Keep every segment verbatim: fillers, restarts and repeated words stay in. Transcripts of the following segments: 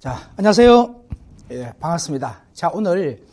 자, 안녕하세요. 예, 반갑습니다. 자, 오늘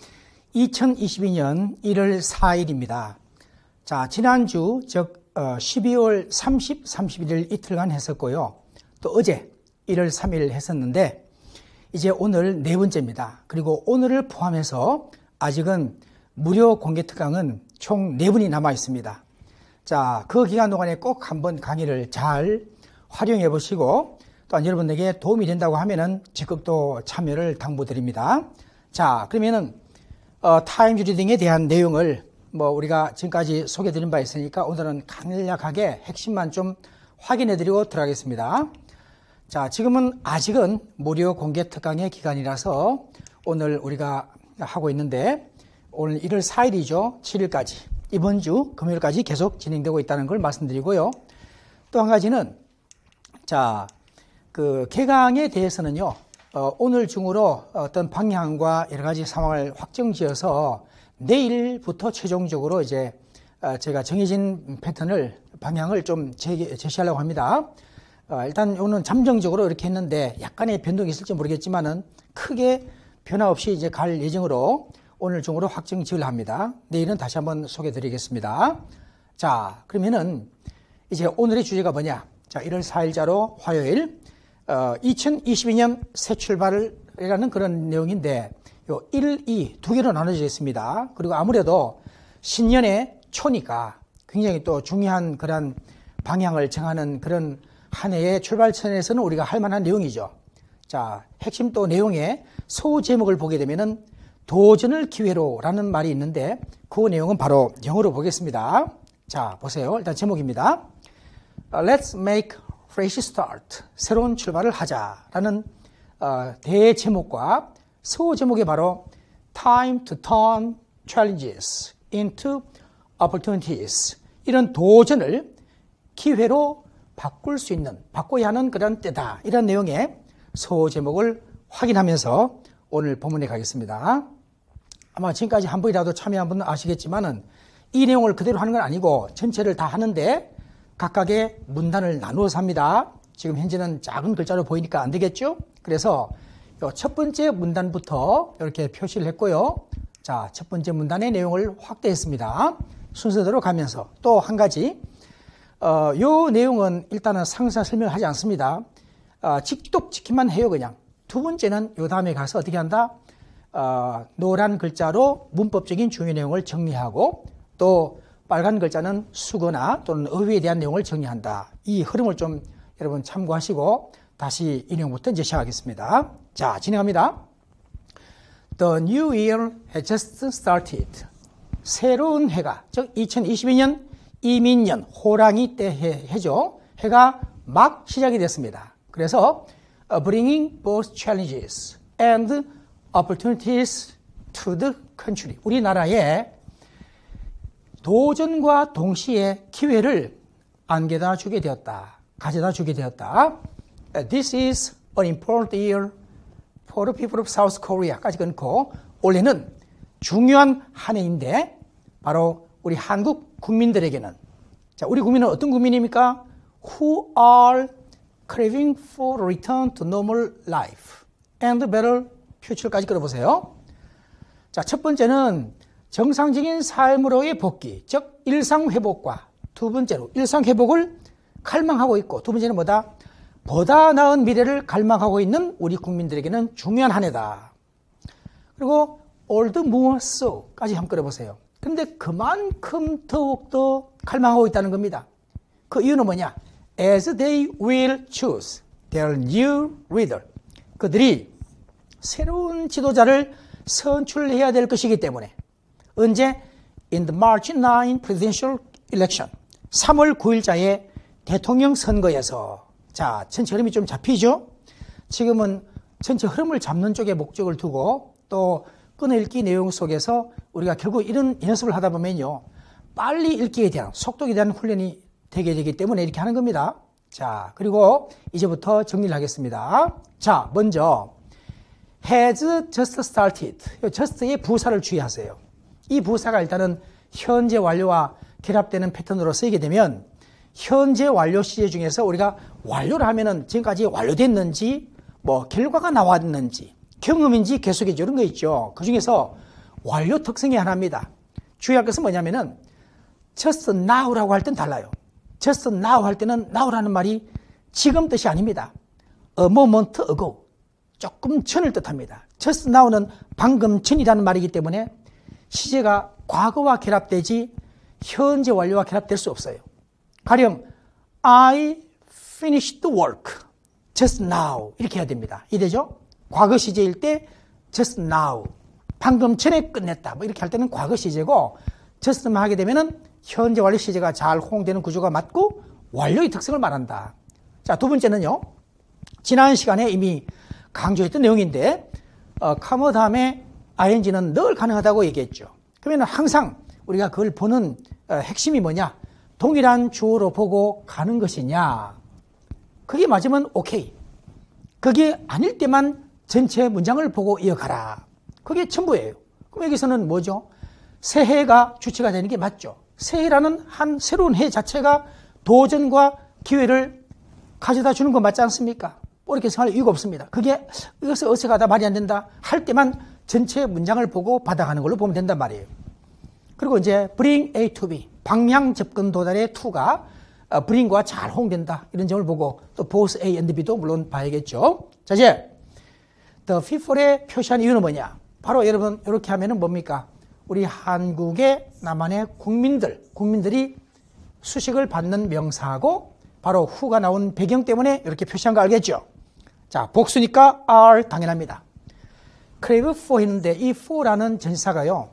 이천이십이 년 일월 사일입니다. 자, 지난주, 즉, 어, 십이월 삼십, 삼십일 이틀간 했었고요. 또 어제 일월 삼일 했었는데, 이제 오늘 네 번째입니다. 그리고 오늘을 포함해서 아직은 무료 공개 특강은 총 네 분이 남아 있습니다. 자, 그 기간 동안에 꼭 한번 강의를 잘 활용해 보시고, 또한 여러분에게 도움이 된다고 하면은 적극 또 참여를 당부드립니다. 자, 그러면은 어, 타임즈 리딩에 대한 내용을 뭐 우리가 지금까지 소개드린 바 있으니까 오늘은 간략하게 핵심만 좀 확인해드리고 들어가겠습니다. 자, 지금은 아직은 무료 공개 특강의 기간이라서 오늘 우리가 하고 있는데 오늘 일월 사일이죠. 칠일까지 이번 주 금요일까지 계속 진행되고 있다는 걸 말씀드리고요. 또 한 가지는 자. 그 개강에 대해서는요, 어, 오늘 중으로 어떤 방향과 여러 가지 상황을 확정지어서 내일부터 최종적으로 이제 어, 제가 정해진 패턴을 방향을 좀 제, 제시하려고 합니다. 어, 일단 오늘 잠정적으로 이렇게 했는데 약간의 변동이 있을지 모르겠지만은 크게 변화 없이 이제 갈 예정으로 오늘 중으로 확정 지으려 합니다. 내일은 다시 한번 소개해 드리겠습니다. 자, 그러면은 이제 오늘의 주제가 뭐냐? 자, 일월 사일자로 화요일. 어, 이천이십이 년 새 출발이라는 그런 내용인데, 요 일, 이 두 개로 나눠져 있습니다. 그리고 아무래도 신년의 초니까 굉장히 또 중요한 그런 방향을 정하는 그런 한 해의 출발선에서는 우리가 할 만한 내용이죠. 자, 핵심 또 내용의 소 제목을 보게 되면은 도전을 기회로라는 말이 있는데 그 내용은 바로 영어로 보겠습니다. 자, 보세요. 일단 제목입니다. Let's make fresh start, 새로운 출발을 하자라는 어, 대제목과 소제목이 바로 Time to turn challenges into opportunities, 이런 도전을 기회로 바꿀 수 있는, 바꿔야 하는 그런 때다, 이런 내용의 소제목을 확인하면서 오늘 본문에 가겠습니다. 아마 지금까지 한 번이라도 참여한 분은 아시겠지만은 이 내용을 그대로 하는 건 아니고 전체를 다 하는데 각각의 문단을 나누어서 합니다. 지금 현재는 작은 글자로 보이니까 안 되겠죠? 그래서 첫 번째 문단부터 이렇게 표시를 했고요. 자, 첫 번째 문단의 내용을 확대했습니다. 순서대로 가면서 또 한 가지, 어, 요 내용은 일단은 상세 설명을 하지 않습니다. 어, 직독직히만 해요, 그냥. 두 번째는 요 다음에 가서 어떻게 한다? 어, 노란 글자로 문법적인 중요 내용을 정리하고 또 빨간 글자는 수거나 또는 어휘에 대한 내용을 정리한다. 이 흐름을 좀 여러분 참고하시고 다시 이 내용부터 이제 시작하겠습니다. 자, 진행합니다. The new year has just started. 새로운 해가, 즉 이천이십이 년 이민년 호랑이 때 해, 해죠. 해가 막 시작이 됐습니다. 그래서 bringing both challenges and opportunities to the country. 우리나라에 도전과 동시에 기회를 안겨다 주게 되었다. 가져다 주게 되었다. This is an important year for the people of South Korea까지 끊고 올해는 중요한 한 해인데 바로 우리 한국 국민들에게는, 자, 우리 국민은 어떤 국민입니까? Who are craving for a return to normal life and better future까지 끌어보세요. 자, 첫 번째는 정상적인 삶으로의 복귀, 즉 일상회복과 두 번째로 일상회복을 갈망하고 있고, 두 번째는 뭐다? 보다 나은 미래를 갈망하고 있는 우리 국민들에게는 중요한 한 해다. 그리고 all the more so까지 한번 끌어보세요. 그런데 그만큼 더욱더 갈망하고 있다는 겁니다. 그 이유는 뭐냐? As they will choose their new leader. 그들이 새로운 지도자를 선출해야 될 것이기 때문에 언제? In the March ninth presidential election. 삼월 구일자의 대통령 선거에서. 자, 전체 흐름이 좀 잡히죠? 지금은 전체 흐름을 잡는 쪽에 목적을 두고 또 끊어읽기 내용 속에서 우리가 결국 이런 연습을 하다 보면요, 빨리 읽기에 대한, 속독에 대한 훈련이 되게 되기 때문에 이렇게 하는 겁니다. 자, 그리고 이제부터 정리를 하겠습니다. 자, 먼저 has just started. just의 부사를 주의하세요. 이 부사가 일단은 현재 완료와 결합되는 패턴으로 쓰이게 되면 현재 완료 시제 중에서 우리가 완료를 하면은 지금까지 완료됐는지 뭐 결과가 나왔는지 경험인지 계속해서 이런 거 있죠. 그 중에서 완료 특성이 하나입니다. 주의할 것은 뭐냐면은 just now라고 할 땐 달라요. just now 할 때는 now라는 말이 지금 뜻이 아닙니다. a moment ago, 조금 전을 뜻합니다. just now는 방금 전이라는 말이기 때문에 시제가 과거와 결합되지 현재 완료와 결합될 수 없어요. 가령 I finished work just now 이렇게 해야 됩니다. 이해되죠? 과거 시제일 때 just now, 방금 전에 끝냈다 뭐 이렇게 할 때는 과거 시제고 just만 하게 되면은 현재 완료 시제가 잘 호응되는 구조가 맞고 완료의 특성을 말한다. 자, 두 번째는요. 지난 시간에 이미 강조했던 내용인데 어, 카머 다음에 아이엔지는 늘 가능하다고 얘기했죠. 그러면 항상 우리가 그걸 보는 어, 핵심이 뭐냐? 동일한 주어로 보고 가는 것이냐? 그게 맞으면 오케이. 그게 아닐 때만 전체 문장을 보고 이어가라. 그게 전부예요. 그럼 여기서는 뭐죠? 새해가 주체가 되는 게 맞죠. 새해라는 한 새로운 해 자체가 도전과 기회를 가져다 주는 거 맞지 않습니까? 이렇게 생각할 이유가 없습니다. 그게 이것을 어색하다, 말이 안 된다 할 때만 전체 문장을 보고 받아가는 걸로 보면 된단 말이에요. 그리고 이제 bring A to B, 방향 접근 도달의 to가 bring과 잘 호응된다 이런 점을 보고 또 both A and B도 물론 봐야겠죠. 자, 이제 the people의 표시한 이유는 뭐냐? 바로 여러분 이렇게 하면은 뭡니까? 우리 한국의 남한의 국민들, 국민들이 수식을 받는 명사하고 바로 who가 나온 배경 때문에 이렇게 표시한 거 알겠죠? 자, 복수니까 are 당연합니다. crave for 했는데 이 for라는 전치사가요.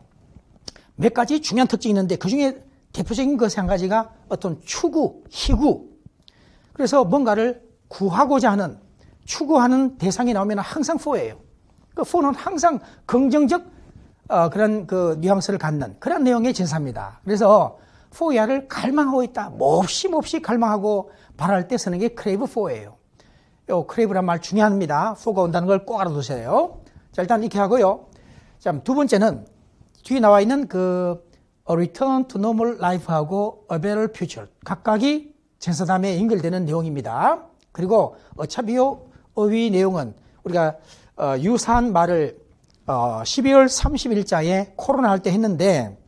몇 가지 중요한 특징이 있는데 그 중에 대표적인 것이 한 가지가 어떤 추구, 희구. 그래서 뭔가를 구하고자 하는, 추구하는 대상이 나오면 항상 for예요. 그 for는 항상 긍정적 어, 그런 그 뉘앙스를 갖는 그런 내용의 전사입니다. 그래서 for야를 갈망하고 있다. 몹시 몹시 갈망하고 바랄 때 쓰는 게 crave for예요. 요 crave란 말 중요합니다. for가 온다는 걸 꼭 알아두세요. 자, 일단 이렇게 하고요. 자, 두 번째는 뒤에 나와 있는 그 A return to normal life하고 A better future 각각이 전사담에 연결되는 내용입니다. 그리고 어차피 요 어휘 내용은 우리가 어, 유사한 말을 어, 십이월 삼십일자에 코로나 할 때 했는데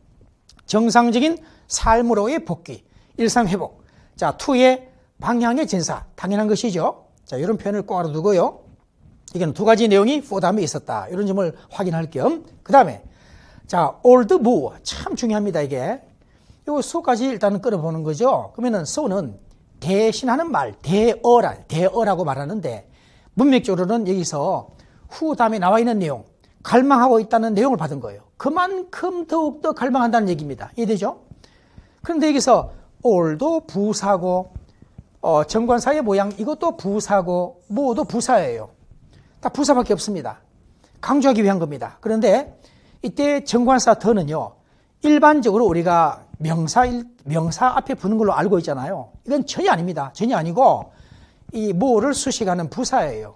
정상적인 삶으로의 복귀, 일상회복. 자, to의 방향의 전사, 당연한 것이죠. 자, 이런 표현을 꼭 알아두고요. 이건 두 가지 내용이 for 다음에 있었다. 이런 점을 확인할 겸. 그 다음에 자, old move. 참 중요합니다, 이게. 요 so까지 일단은 끌어보는 거죠. 그러면은 so는 대신하는 말, 대어라, 대어라고 말하는데 문맥적으로는 여기서 who 다음에 나와 있는 내용, 갈망하고 있다는 내용을 받은 거예요. 그만큼 더욱더 갈망한다는 얘기입니다. 이해되죠? 그런데 여기서 all도 부사고, 어, 정관사의 모양, 이것도 부사고, 뭐도 부사예요. 다 부사밖에 없습니다. 강조하기 위한 겁니다. 그런데 이때 정관사 더는요, 일반적으로 우리가 명사, 명사 앞에 붙는 걸로 알고 있잖아요. 이건 전혀 아닙니다. 전혀 아니고, 이 뭐를 수식하는 부사예요.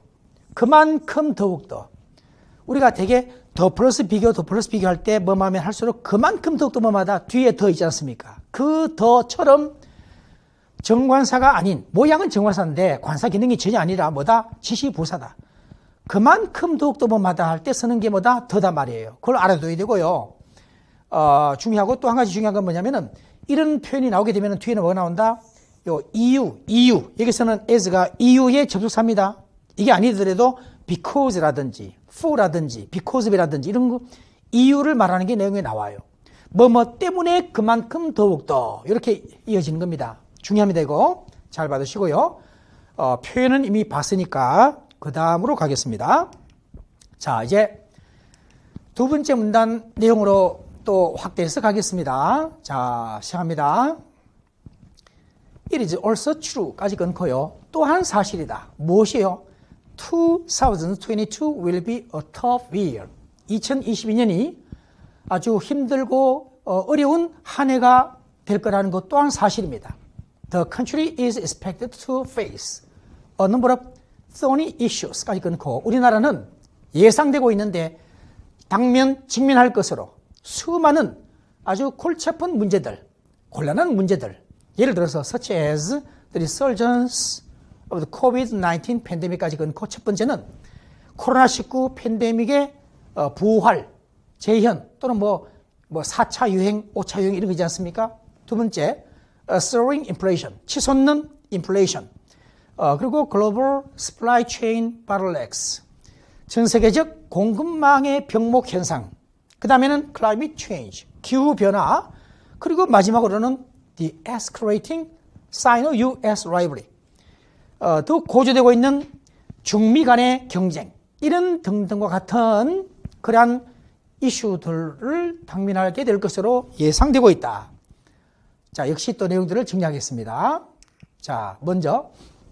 그만큼 더욱더. 우리가 되게 더 플러스 비교, 더 플러스 비교할 때 뭐하면 할수록 그만큼 더욱더 뭐마다 뒤에 더 있지 않습니까? 그 더처럼 정관사가 아닌, 모양은 정관사인데 관사 기능이 전혀 아니라 뭐다? 지시부사다. 그만큼 더욱더 뭐마다 할 때 쓰는 게 뭐다? 더다 말이에요. 그걸 알아둬야 되고요. 어, 중요하고 또 한 가지 중요한 건 뭐냐면은 이런 표현이 나오게 되면 뒤에는 뭐가 나온다? 요 이유, 이유. 여기서는 as가 이유의 접속사입니다. 이게 아니더라도 because라든지 for라든지 because of라든지 이런 거 이유를 말하는 게 내용에 나와요. 뭐 뭐 때문에 그만큼 더욱더 이렇게 이어지는 겁니다. 중요합니다. 이거 잘 받으시고요. 어, 표현은 이미 봤으니까 그 다음으로 가겠습니다. 자, 이제 두 번째 문단 내용으로 또 확대해서 가겠습니다. 자, 시작합니다. It is also true까지 끊고요. 또한 사실이다. 무엇이요? 이천이십이 will be a tough year. 이천이십이 년이 아주 힘들고 어려운 한 해가 될 거라는 것 또한 사실입니다. The country is expected to face a number of thorny issues까지 끊고 우리나라는 예상되고 있는데 당면 직면할 것으로 수많은 아주 골치 아픈 문제들, 곤란한 문제들, 예를 들어서 such as the resurgence of the 코비드 나인틴 팬데믹까지 끊고 첫 번째는 코로나 십구 팬데믹의 어, 부활, 재현 또는 뭐, 뭐 사 차 유행, 오 차 유행 이런 거 있지 않습니까? 두 번째, uh, soaring inflation, 치솟는 인플레이션. 어, 그리고 글로벌 supply chain bottlenecks, 전 세계적 공급망의 병목 현상. 그 다음에는 climate change, 기후 변화. 그리고 마지막으로는 the escalating Sino-유 에스 rivalry, 어, 더 고조되고 있는 중미 간의 경쟁, 이런 등등과 같은 그러한 이슈들을 당면하게 될 것으로 예상되고 있다. 자, 역시 또 내용들을 정리하겠습니다. 자, 먼저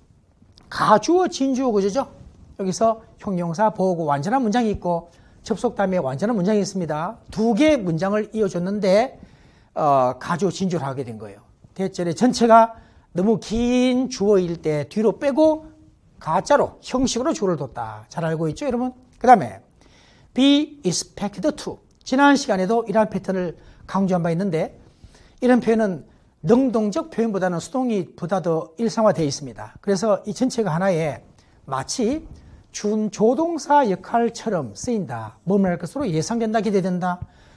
가주어 진주어 구조죠. 여기서 형용사 보고 완전한 문장이 있고 접속 다음에 완전한 문장이 있습니다. 두 개의 문장을 이어줬는데 어, 가주어 진주어를 하게 된 거예요. 대절에 전체가 너무 긴 주어일 때 뒤로 빼고 가짜로 형식으로 주어를 뒀다. 잘 알고 있죠, 여러분? 그 다음에 be expected to, 지난 시간에도 이러한 패턴을 강조한 바 있는데 이런 표현은 능동적 표현보다는 수동이 보다 더 일상화되어 있습니다. 그래서 이 전체가 하나의 마치 준조동사 역할처럼 쓰인다. 뭐뭐 할 것으로 예상된다, 기대된다.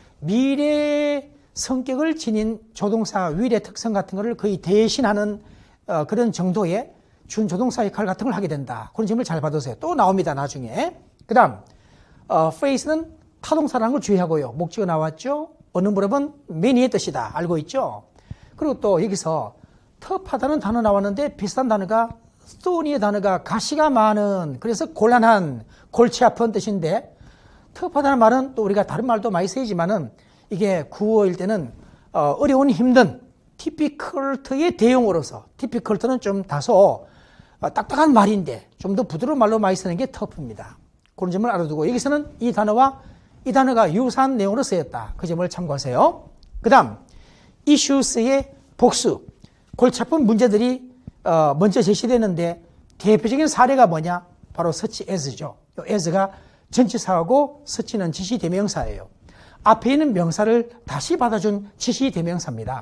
미래 성격을 지닌 조동사 위의 특성 같은 것을 거의 대신하는 어, 그런 정도의 준조동사 역할 같은 걸 하게 된다. 그런 점을 잘 받으세요. 또 나옵니다, 나중에. 그 다음 어, face는 타동사라는 걸 주의하고요. 목적어 나왔죠? 어느 무렵은 many의 뜻이다. 알고 있죠? 그리고 또 여기서 터프하다는 단어 나왔는데 비슷한 단어가 thorny의 단어가 가시가 많은, 그래서 곤란한, 골치 아픈 뜻인데 터프하다는 말은 또 우리가 다른 말도 많이 쓰이지만은 이게 구어일 때는 어, 어려운, 힘든, difficult의 대용어로서, difficult는 좀 다소 어, 딱딱한 말인데 좀 더 부드러운 말로 많이 쓰는 게 터프입니다. 그런 점을 알아두고 여기서는 이 단어와 이 단어가 유사한 내용으로 쓰였다. 그 점을 참고하세요. 그 다음 issues의 복수, 골치 아픈 문제들이 어, 먼저 제시되는데 대표적인 사례가 뭐냐? 바로 such as죠. 이 as가 전치사하고 such는 지시대명사예요. 앞에 있는 명사를 다시 받아준 지시대명사입니다.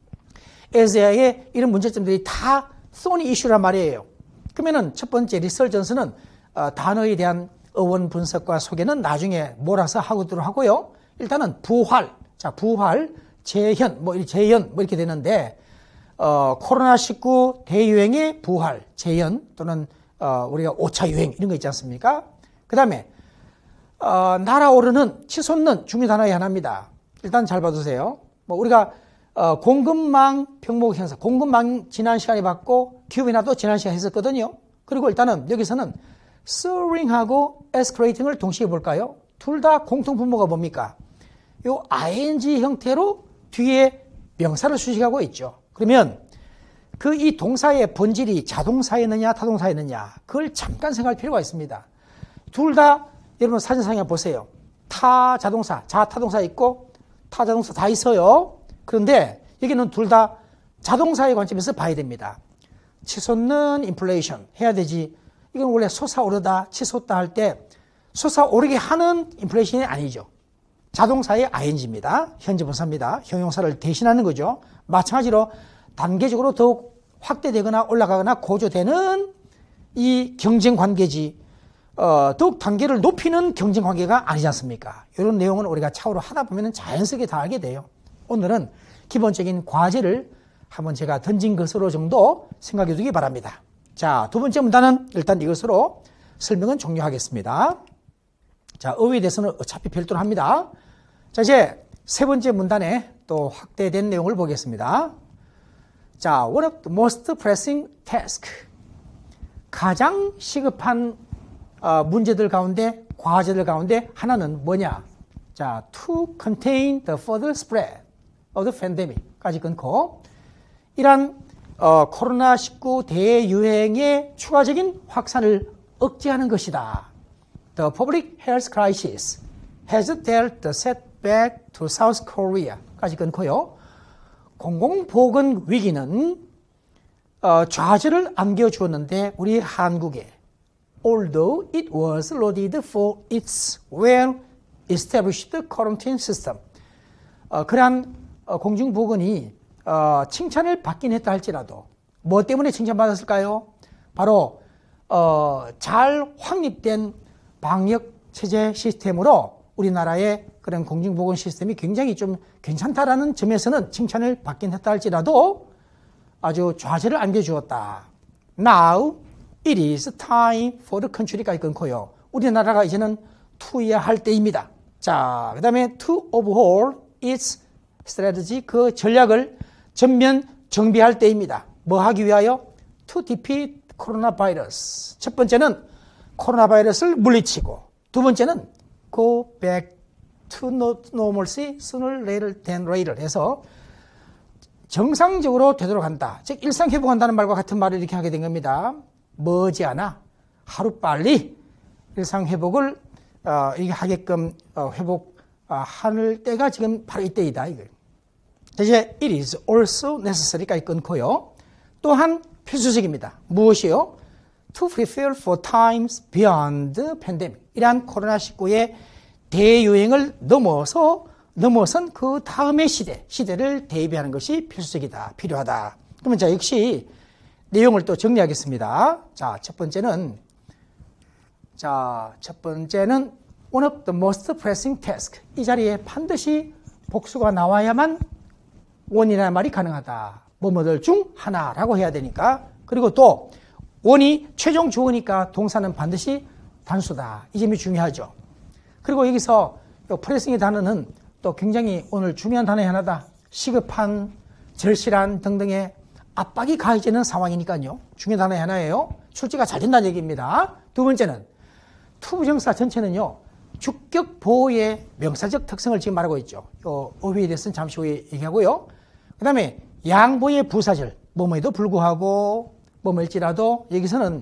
as의 이런 문제점들이 다 thorny issue란 말이에요. 그러면은 첫 번째 리서전스는 어, 단어에 대한 어원 분석과 소개는 나중에 몰아서 하고도 하고요. 일단은 부활, 자 부활, 재현, 뭐 재현 뭐 이렇게 되는데 어, 코로나 십구 대유행의 부활, 재현 또는 어, 우리가 오 차 유행 이런 거 있지 않습니까? 그 다음에 어, 날아오르는, 치솟는 중요 단어의 하나입니다. 일단 잘 봐두세요. 뭐 우리가 어, 공급망 병목 현상, 공급망 지난 시간에 봤고 기후변화도 지난 시간에 했었거든요. 그리고 일단은 여기서는 soaring하고 escalating을 동시에 볼까요? 둘 다 공통 분모가 뭡니까? 요 아이엔지 형태로 뒤에 명사를 수식하고 있죠. 그러면 그 이 동사의 본질이 자동사였느냐 타동사였느냐 그걸 잠깐 생각할 필요가 있습니다. 둘 다 여러분 사진상에 보세요. 타 자동사, 자 타동사 있고 타 자동사 다 있어요. 그런데 여기는 둘 다 자동사의 관점에서 봐야 됩니다. 치솟는 인플레이션 해야 되지. 이건 원래 솟아오르다, 치솟다 할 때 솟아오르게 하는 인플레이션이 아니죠. 자동사의 아이엔지입니다. 현재 분사입니다. 형용사를 대신하는 거죠. 마찬가지로 단계적으로 더욱 확대되거나 올라가거나 고조되는 이 경쟁 관계지 어, 더욱 단계를 높이는 경쟁 관계가 아니지 않습니까? 이런 내용은 우리가 차후로 하다 보면 자연스럽게 다 알게 돼요. 오늘은 기본적인 과제를 한번 제가 던진 것으로 정도 생각해 두기 바랍니다. 자, 두 번째 문단은 일단 이것으로 설명은 종료하겠습니다. 자, 어휘에 대해서는 어차피 별도로 합니다. 자, 이제 세 번째 문단에 또 확대된 내용을 보겠습니다. 자, one of the most pressing task. 가장 시급한 어, 문제들 가운데, 과제들 가운데 하나는 뭐냐? 자, to contain the further spread of the pandemic까지 끊고 이란 어, 코로나 십구 대유행의 추가적인 확산을 억제하는 것이다. The public health crisis has dealt the setback to South Korea까지 끊고요. 공공보건 위기는 어, 좌절을 안겨주었는데 우리 한국에 although it was lauded for its well-established quarantine system. 어, 그러한 어, 공중보건이 어, 칭찬을 받긴 했다 할지라도 뭐 때문에 칭찬받았을까요? 바로 어, 잘 확립된 방역 체제 시스템으로 우리나라의 그런 공중보건 시스템이 굉장히 좀 괜찮다라는 점에서는 칭찬을 받긴 했다 할지라도 아주 좌절을 안겨주었다. Now it is time for the country까지 끊고요. 우리나라가 이제는 투여야 할 때입니다. 자, 그 다음에 to overhaul its strategy, 그 전략을 전면 정비할 때입니다. 뭐 하기 위하여? To defeat coronavirus. 첫 번째는 코로나 바이러스를 물리치고, 두 번째는 go back to normalcy sooner later than later 해서 정상적으로 되도록 한다. 즉 일상 회복한다는 말과 같은 말을 이렇게 하게 된 겁니다. 머지않아 하루빨리 일상 회복을 어, 이게 하게끔 어, 회복할 때가 지금 바로 이때이다. 이거. 이제 it is also necessary까지 끊고요. 또한 필수적입니다. 무엇이요? To prepare for times beyond the pandemic. 이러한 코로나십구의 대유행을 넘어서 넘어선 그 다음의 시대, 시대를 대비하는 것이 필수적이다, 필요하다. 그러면 자, 역시 내용을 또 정리하겠습니다. 자, 첫 번째는, 자, 첫 번째는 one of the most pressing task. 이 자리에 반드시 복수가 나와야만 원이라는 말이 가능하다. 뭐뭐들 중 하나라고 해야 되니까. 그리고 또 원이 최종 주어니까 동사는 반드시 단수다. 이 점이 중요하죠. 그리고 여기서 프레싱의 단어는 또 굉장히 오늘 중요한 단어의 하나다. 시급한, 절실한 등등의 압박이 가해지는 상황이니까요. 중요한 단어의 하나예요. 출제가 잘 된다는 얘기입니다. 두 번째는 투부정사 전체는요. 주격 보호의 명사적 특성을 지금 말하고 있죠. 요 어휘에 대해서는 잠시 후에 얘기하고요. 그 다음에 양보의 부사절, 뭐뭐에도 불구하고 뭐뭐일지라도 여기서는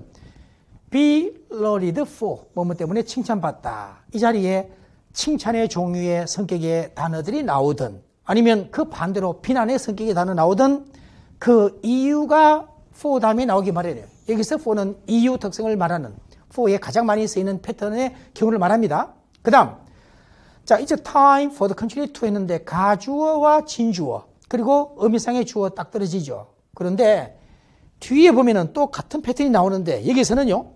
be lauded for, 뭐뭐 때문에 칭찬받다. 이 자리에 칭찬의 종류의 성격의 단어들이 나오든 아니면 그 반대로 비난의 성격의 단어 나오든 그 이유가 for 다음에 나오기 마련이에요. 여기서 for는 이유 특성을 말하는 for에 가장 많이 쓰이는 패턴의 경우를 말합니다. 그 다음, 자, 이제 time for the country to 했는데 가주어와 진주어 그리고 의미상의 주어 딱 떨어지죠. 그런데 뒤에 보면은 또 같은 패턴이 나오는데 여기서는요,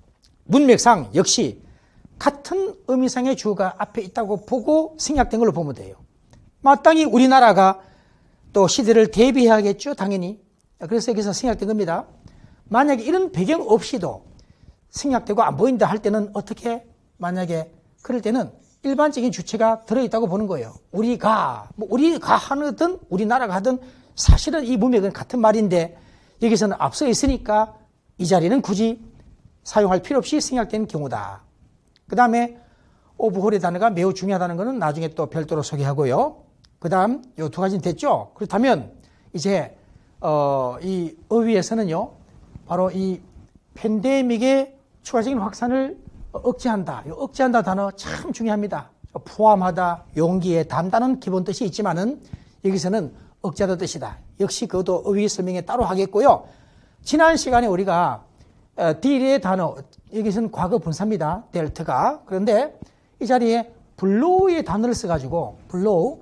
문맥상 역시 같은 의미상의 주어가 앞에 있다고 보고 생략된 걸로 보면 돼요. 마땅히 우리나라가 또 시대를 대비해야겠죠, 당연히. 그래서 여기서 생략된 겁니다. 만약에 이런 배경 없이도 생략되고 안 보인다 할 때는 어떻게, 만약에 그럴 때는 일반적인 주체가 들어있다고 보는 거예요. 우리가, 뭐 우리가 하든 우리나라가 하든 사실은 이 문맥은 같은 말인데 여기서는 앞서 있으니까 이 자리는 굳이 사용할 필요 없이 생략된 경우다. 그 다음에 오브홀의 단어가 매우 중요하다는 것은 나중에 또 별도로 소개하고요. 그 다음 요 두 가지는 됐죠. 그렇다면 이제 어, 이 어휘에서는요, 바로 이 팬데믹의 추가적인 확산을 억제한다. 이 억제한다 단어 참 중요합니다. 포함하다, 용기에 담다는 기본 뜻이 있지만은 여기서는 억제하다 뜻이다. 역시 그것도 어휘 설명에 따로 하겠고요. 지난 시간에 우리가 딜의 단어, 여기서는 과거 분사입니다. 델트가. 그런데 이 자리에 블로우의 단어를 써가지고 블로우.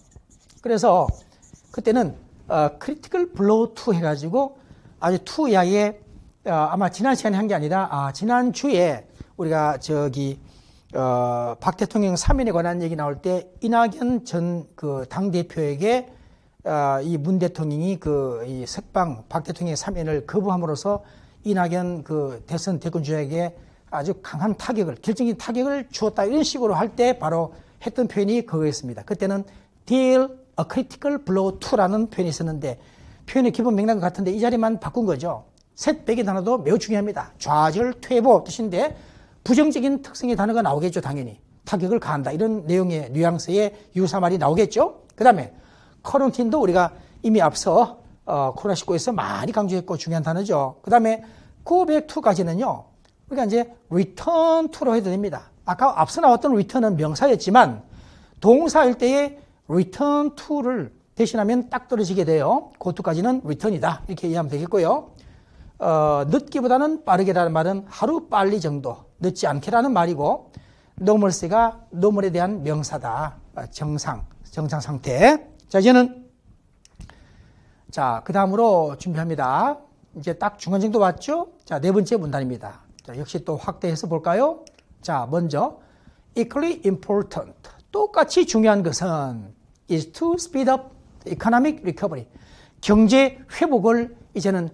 그래서 그때는 어, 크리티컬 블로우 투 해가지고 아주 투 야에 어, 아마 지난 시간에 한 게 아니라 아, 지난 주에 우리가 저기 어, 박 대통령 사면에 관한 얘기 나올 때 이낙연 전 그 당 대표에게 어, 이 문 대통령이 그 이 석방 박 대통령의 사면을 거부함으로써 이낙연 그 대선 대권 주자에게 아주 강한 타격을, 결정적인 타격을 주었다. 이런 식으로 할 때 바로 했던 표현이 그거였습니다. 그때는 deal a critical blow to라는 표현이 있었는데 표현의 기본 맥락은 같은데 이 자리만 바꾼 거죠. 셋백의 단어도 매우 중요합니다. 좌절, 퇴보 뜻인데 부정적인 특성의 단어가 나오겠죠. 당연히. 타격을 가한다. 이런 내용의 뉘앙스의 유사 말이 나오겠죠. 그 다음에 커런틴도 우리가 이미 앞서 어, 코로나십구에서 많이 강조했고 중요한 단어죠. 그 다음에 go back to까지는요. 우리가 이제 return to로 해도 됩니다. 아까 앞서 나왔던 return은 명사였지만 동사일 때의 return to를 대신하면 딱 떨어지게 돼요. 그 to까지는 return이다. 이렇게 이해하면 되겠고요. 어, 늦기보다는 빠르게라는 말은 하루 빨리 정도, 늦지 않게라는 말이고 normalcy가 normal에 대한 명사다. 정상, 정상 상태. 자, 이제는 자, 그 다음으로 준비합니다. 이제 딱 중간 정도 왔죠? 자, 네 번째 문단입니다. 자, 역시 또 확대해서 볼까요? 자, 먼저 equally important. 똑같이 중요한 것은 is to speed up the economic recovery. 경제 회복을 이제는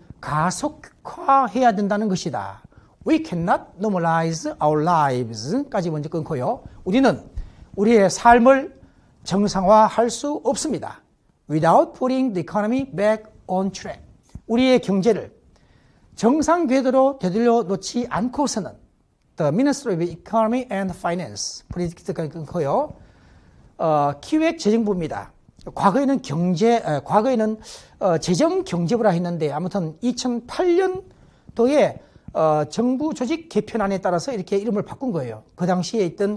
가속화해야 된다는 것이다. We cannot normalize our lives 까지 먼저 끊고요. 우리는 우리의 삶을 정상화할 수 없습니다. Without putting the economy back on track. 우리의 경제를 정상 궤도로 되돌려 놓지 않고서는 The Ministry of Economy and Finance 프리딕트까지 끊고요. 어, 기획재정부입니다. 과거에는 경제, 에, 과거에는 어, 재정경제부라 했는데 아무튼 이천팔 년도에 어, 정부 조직 개편안에 따라서 이렇게 이름을 바꾼 거예요. 그 당시에 있던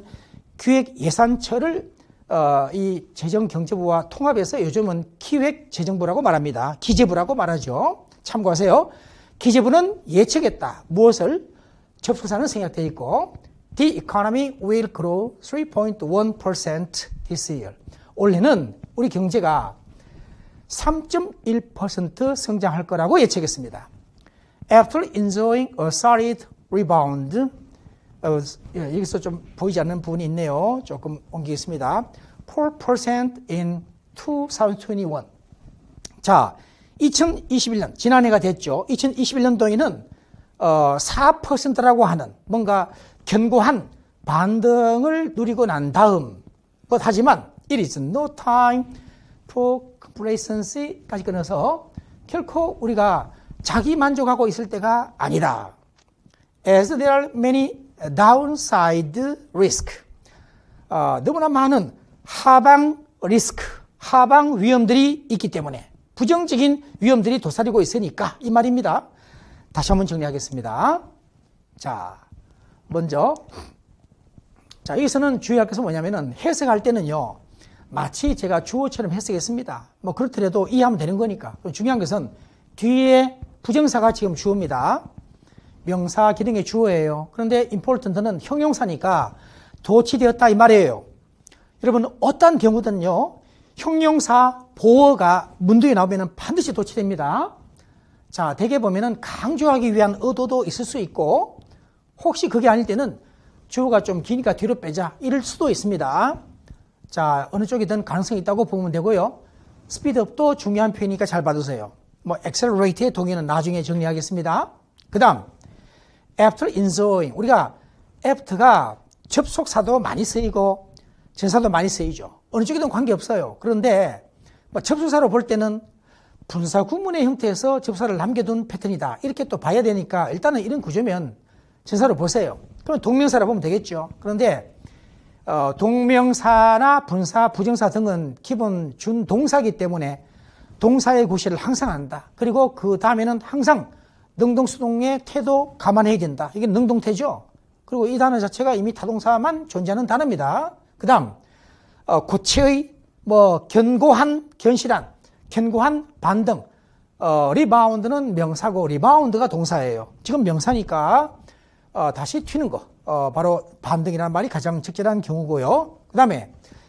기획예산처를 어, 이 재정경제부와 통합해서 요즘은 기획재정부라고 말합니다. 기재부라고 말하죠. 참고하세요. 기재부는 예측했다. 무엇을? 접수사는 생략되어 있고 The economy will grow three point one percent this year. 올해는 우리 경제가 삼 점 일 퍼센트 성장할 거라고 예측했습니다. After enjoying a solid rebound, 어, 여기서 좀 보이지 않는 부분이 있네요. 조금 옮기겠습니다. four percent in twenty twenty-one. 자, 이천이십일 년, 지난해가 됐죠. 이천이십일 년도에는 어, 사 퍼센트라고 하는 뭔가 견고한 반등을 누리고 난 다음, 것 하지만 it is no time for complacency까지 끊어서 결코 우리가 자기 만족하고 있을 때가 아니다. As there are many downside risk. 어, 너무나 많은 하방 리스크, 하방 위험들이 있기 때문에 부정적인 위험들이 도사리고 있으니까 이 말입니다. 다시 한번 정리하겠습니다. 자, 먼저 자 여기서는 주의할 것은 뭐냐면은 해석할 때는요 마치 제가 주어처럼 해석했습니다. 뭐 그렇더라도 이해하면 되는 거니까. 중요한 것은 뒤에 부정사가 지금 주어입니다. 명사 기능의 주어예요. 그런데 important는 형용사니까 도치되었다 이 말이에요. 여러분 어떤 경우든요 형용사 보어가 문두에 나오면 반드시 도치됩니다. 자, 대개 보면은 강조하기 위한 의도도 있을 수 있고 혹시 그게 아닐 때는 주어가 좀 기니까 뒤로 빼자 이럴 수도 있습니다. 자, 어느 쪽이든 가능성이 있다고 보면 되고요. 스피드업도 중요한 표현이니까 잘 받으세요. 뭐 accelerate의 동의는 나중에 정리하겠습니다. 그 다음 after enjoying. 우리가 after가 접속사도 많이 쓰이고 전사도 많이 쓰이죠. 어느 쪽이든 관계없어요. 그런데 뭐 접속사로 볼 때는 분사 구문의 형태에서 접사를 남겨둔 패턴이다. 이렇게 또 봐야 되니까 일단은 이런 구조면 전사로 보세요. 그럼 동명사라 보면 되겠죠. 그런데 어, 동명사나 분사, 부정사 등은 기본 준동사이기 때문에 동사의 구실을 항상 한다. 그리고 그 다음에는 항상 능동수동의 태도 감안해야 된다. 이게 능동태죠. 그리고 이 단어 자체가 이미 타동사만 존재하는 단어입니다. 그 다음 어, 고체의 뭐 견고한, 견실한, 견고한 반등. 어, 리바운드는 명사고 리바운드가 동사예요. 지금 명사니까 어, 다시 튀는 거. 어, 바로 반등이라는 말이 가장 적절한 경우고요. 그 다음에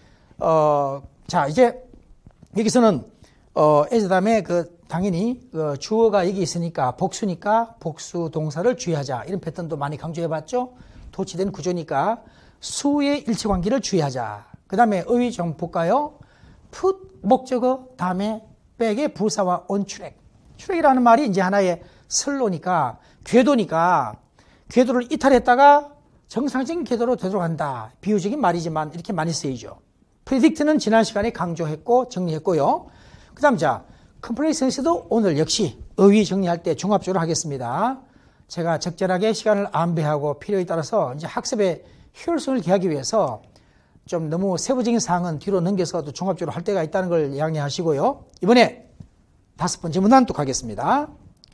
어, 자 이제 여기서는 어, 그 다음에 그 당연히 그 주어가 여기 있으니까 복수니까 복수 동사를 주의하자. 이런 패턴도 많이 강조해봤죠. 도치된 구조니까 수의 일치관계를 주의하자. 그 다음에 의의 좀 볼까요? put 목적어 다음에 백의 부사와 on track. track이라는 말이 이제 하나의 슬로니까 궤도니까 궤도를 이탈했다가 정상적인 궤도로 되돌아간다. 비유적인 말이지만 이렇게 많이 쓰이죠. predict는 지난 시간에 강조했고 정리했고요. 그 다음 자 complacency도 오늘 역시 의의 정리할 때 종합적으로 하겠습니다. 제가 적절하게 시간을 안배하고 필요에 따라서 이제 학습의 효율성을 기하기 위해서 좀 너무 세부적인 사항은 뒤로 넘겨서도 종합적으로 할 때가 있다는 걸 양해하시고요. 이번에 다섯 번째 문단 또 가겠습니다.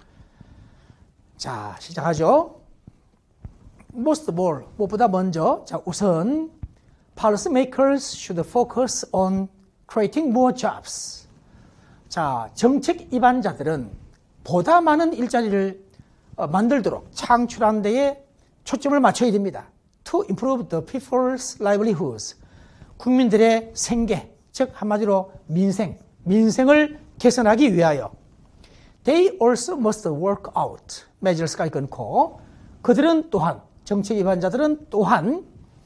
자, 시작하죠. Most of all, 무엇보다 먼저, 자, 우선 policymakers should focus on creating more jobs. 자, 정책 입안자들은 보다 많은 일자리를 만들도록 창출하는 데에 초점을 맞춰야 됩니다. To improve the people's livelihoods. 국민들의 생계, 즉 한마디로 민생, 민생을 개선하기 위하여 They also must work out measures까지 끊고 그들은 또한 정책 위반자들은 또한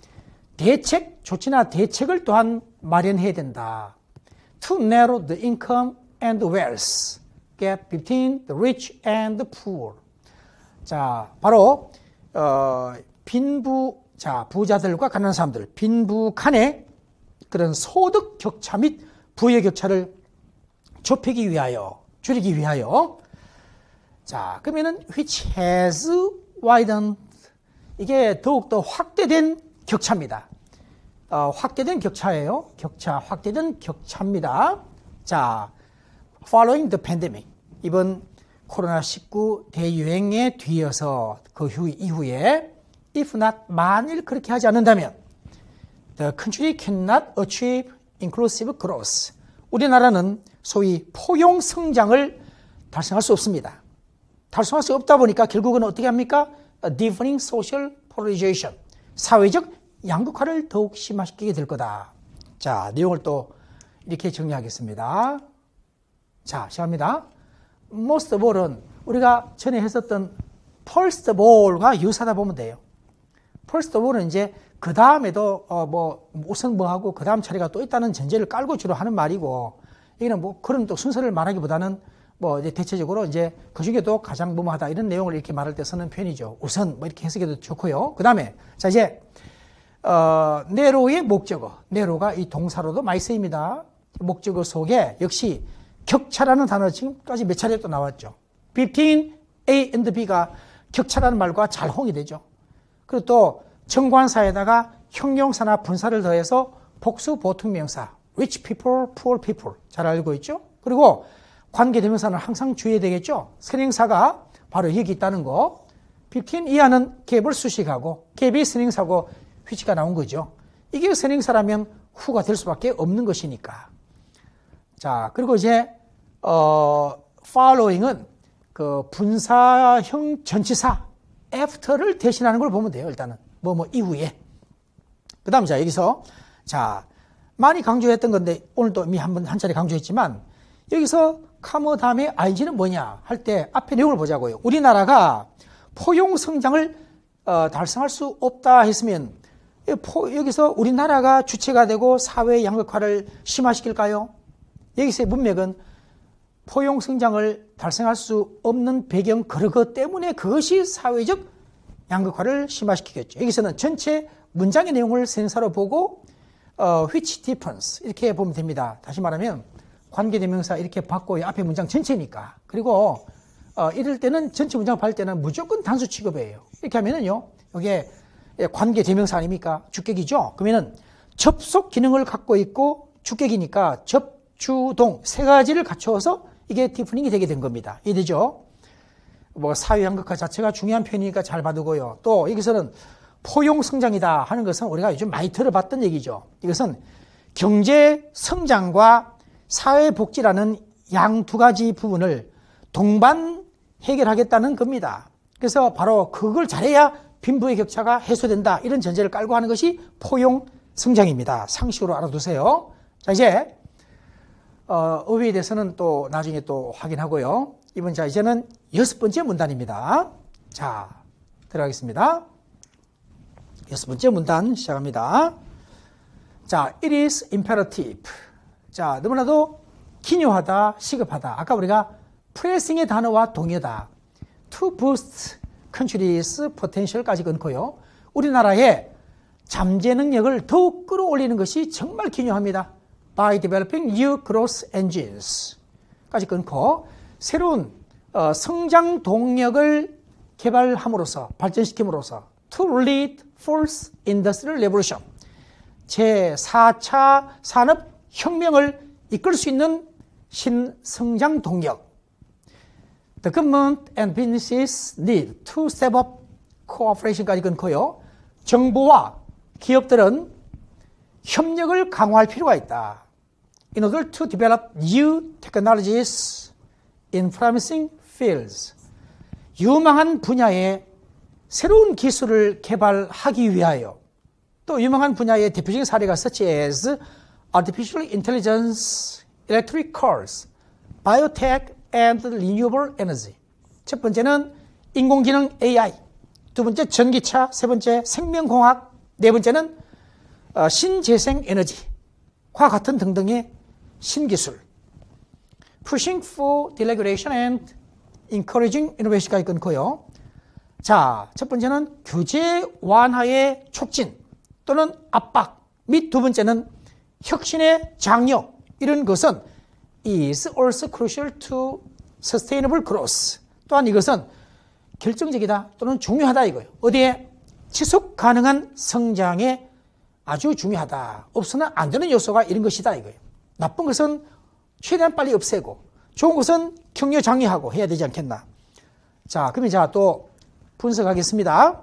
대책, 조치나 대책을 또한 마련해야 된다. To narrow the income and the wealth gap between the rich and the poor. 자, 바로 어, 빈부, 자 부자들과 가난한 사람들, 빈부 간의 그런 소득 격차 및 부의 격차를 좁히기 위하여, 줄이기 위하여. 자, 그러면은 which has widened, 이게 더욱더 확대된 격차입니다. 어, 확대된 격차예요. 격차, 확대된 격차입니다. 자, following the pandemic, 이번 코로나 십구 대유행에 뒤이어서 그 후, 이후에 if not, 만일 그렇게 하지 않는다면 the country cannot achieve inclusive growth, 우리나라는 소위 포용 성장을 달성할 수 없습니다. 달성할 수 없다 보니까 결국은 어떻게 합니까? A deepening social polarization, 사회적 양극화를 더욱 심화시키게 될 거다. 자, 내용을 또 이렇게 정리하겠습니다. 자, 시작합니다. Most of all은 우리가 전에 했었던 first of all과 유사하다 보면 돼요. first of all은 이제 그 다음에도 어 뭐 우선 뭐 하고 그 다음 차례가 또 있다는 전제를 깔고 주로 하는 말이고, 여기는 뭐 그런 또 순서를 말하기보다는 뭐 이제 대체적으로 이제 그 중에도 가장 뭐뭐하다 이런 내용을 이렇게 말할 때 쓰는 편이죠. 우선 뭐 이렇게 해석해도 좋고요. 그 다음에 자 이제 어, 네로의 목적어, 네로가 이 동사로도 많이 쓰입니다. 목적어 속에 역시 격차라는 단어 지금까지 몇 차례 또 나왔죠. between A and B가 격차라는 말과 잘 홍이 되죠. 그리고 또 정관사에다가 형용사나 분사를 더해서 복수 보통명사 rich people, poor people 잘 알고 있죠. 그리고 관계대명사는 항상 주의해야 되겠죠. 선행사가 바로 여기 있다는 거. between 이하는 갭을 수식하고 갭이 선행사고 which가 나온 거죠. 이게 선행사라면 who가 될 수밖에 없는 것이니까. 자, 그리고 이제 어, following은 그 분사형 전치사 after를 대신하는 걸 보면 돼요. 일단은 뭐 뭐 이후에. 그 다음 자 여기서 자 많이 강조했던 건데 오늘도 이미 한번 한 차례 강조했지만 여기서 come 다음에 ing는 뭐냐 할 때 앞에 내용을 보자고요. 우리나라가 포용 성장을 어, 달성할 수 없다 했으면 여기서 우리나라가 주체가 되고 사회 양극화를 심화시킬까요? 여기서의 문맥은 포용 성장을 달성할 수 없는 배경 그런 것 때문에 그것이 사회적 양극화를 심화시키겠죠. 여기서는 전체 문장의 내용을 선행사로 보고 어, which difference 이렇게 보면 됩니다. 다시 말하면 관계대명사 이렇게 받고 앞에 문장 전체니까. 그리고 어, 이럴 때는 전체 문장 받을 때는 무조건 단수 취급이에요. 이렇게 하면은요, 이게 관계대명사 아닙니까? 주격이죠. 그러면은 접속 기능을 갖고 있고 주격이니까 접, 주, 동 세 가지를 갖춰서 이게 디프닝이 되게 된 겁니다. 이해되죠? 뭐 사회 양극화 자체가 중요한 표현이니까 잘 받으고요. 또 여기서는 포용 성장이다 하는 것은 우리가 요즘 많이 들어봤던 얘기죠. 이것은 경제 성장과 사회 복지라는 양 두 가지 부분을 동반 해결하겠다는 겁니다. 그래서 바로 그걸 잘해야 빈부의 격차가 해소된다. 이런 전제를 깔고 하는 것이 포용 성장입니다. 상식으로 알아두세요. 자, 이제 어, 어휘에 대해서는 또 나중에 또 확인하고요. 이번 자 이제는 여섯 번째 문단입니다. 자, 들어가겠습니다. 여섯 번째 문단 시작합니다. 자, it is imperative. 자, 너무나도 기묘하다, 시급하다. 아까 우리가 pressing의 단어와 동의어다. to boost country's potential까지 끊고요. 우리나라의 잠재 능력을 더욱 끌어올리는 것이 정말 기묘합니다. by developing new growth engines 까지 끊고 새로운 어, 성장 동력을 개발함으로써 발전시킴으로써 to lead fourth industrial revolution 제사 차 산업혁명을 이끌 수 있는 신성장 동력. The government and businesses need to step up cooperation까지 끊고요. 정부와 기업들은 협력을 강화할 필요가 있다. In order to develop new technologies in promising fields. 유망한 분야의 새로운 기술을 개발하기 위하여 또 유망한 분야의 대표적인 사례가 such as artificial intelligence, electric cars, biotech and renewable energy. 첫 번째는 인공지능 에이아이, 두 번째 전기차, 세 번째 생명공학, 네 번째는 어, 신재생 에너지과 같은 등등의 신기술. Pushing for deregulation and encouraging innovation까지 끊고요. 자, 첫 번째는 규제 완화의 촉진 또는 압박 및 두 번째는 혁신의 장려. 이런 것은 is also crucial to sustainable growth. 또한 이것은 결정적이다 또는 중요하다 이거예요. 어디에? 지속 가능한 성장에 아주 중요하다. 없으나 안 되는 요소가 이런 것이다 이거예요. 나쁜 것은 최대한 빨리 없애고 좋은 것은 격려 장려하고 해야 되지 않겠나. 자, 그러면 자 또 분석하겠습니다.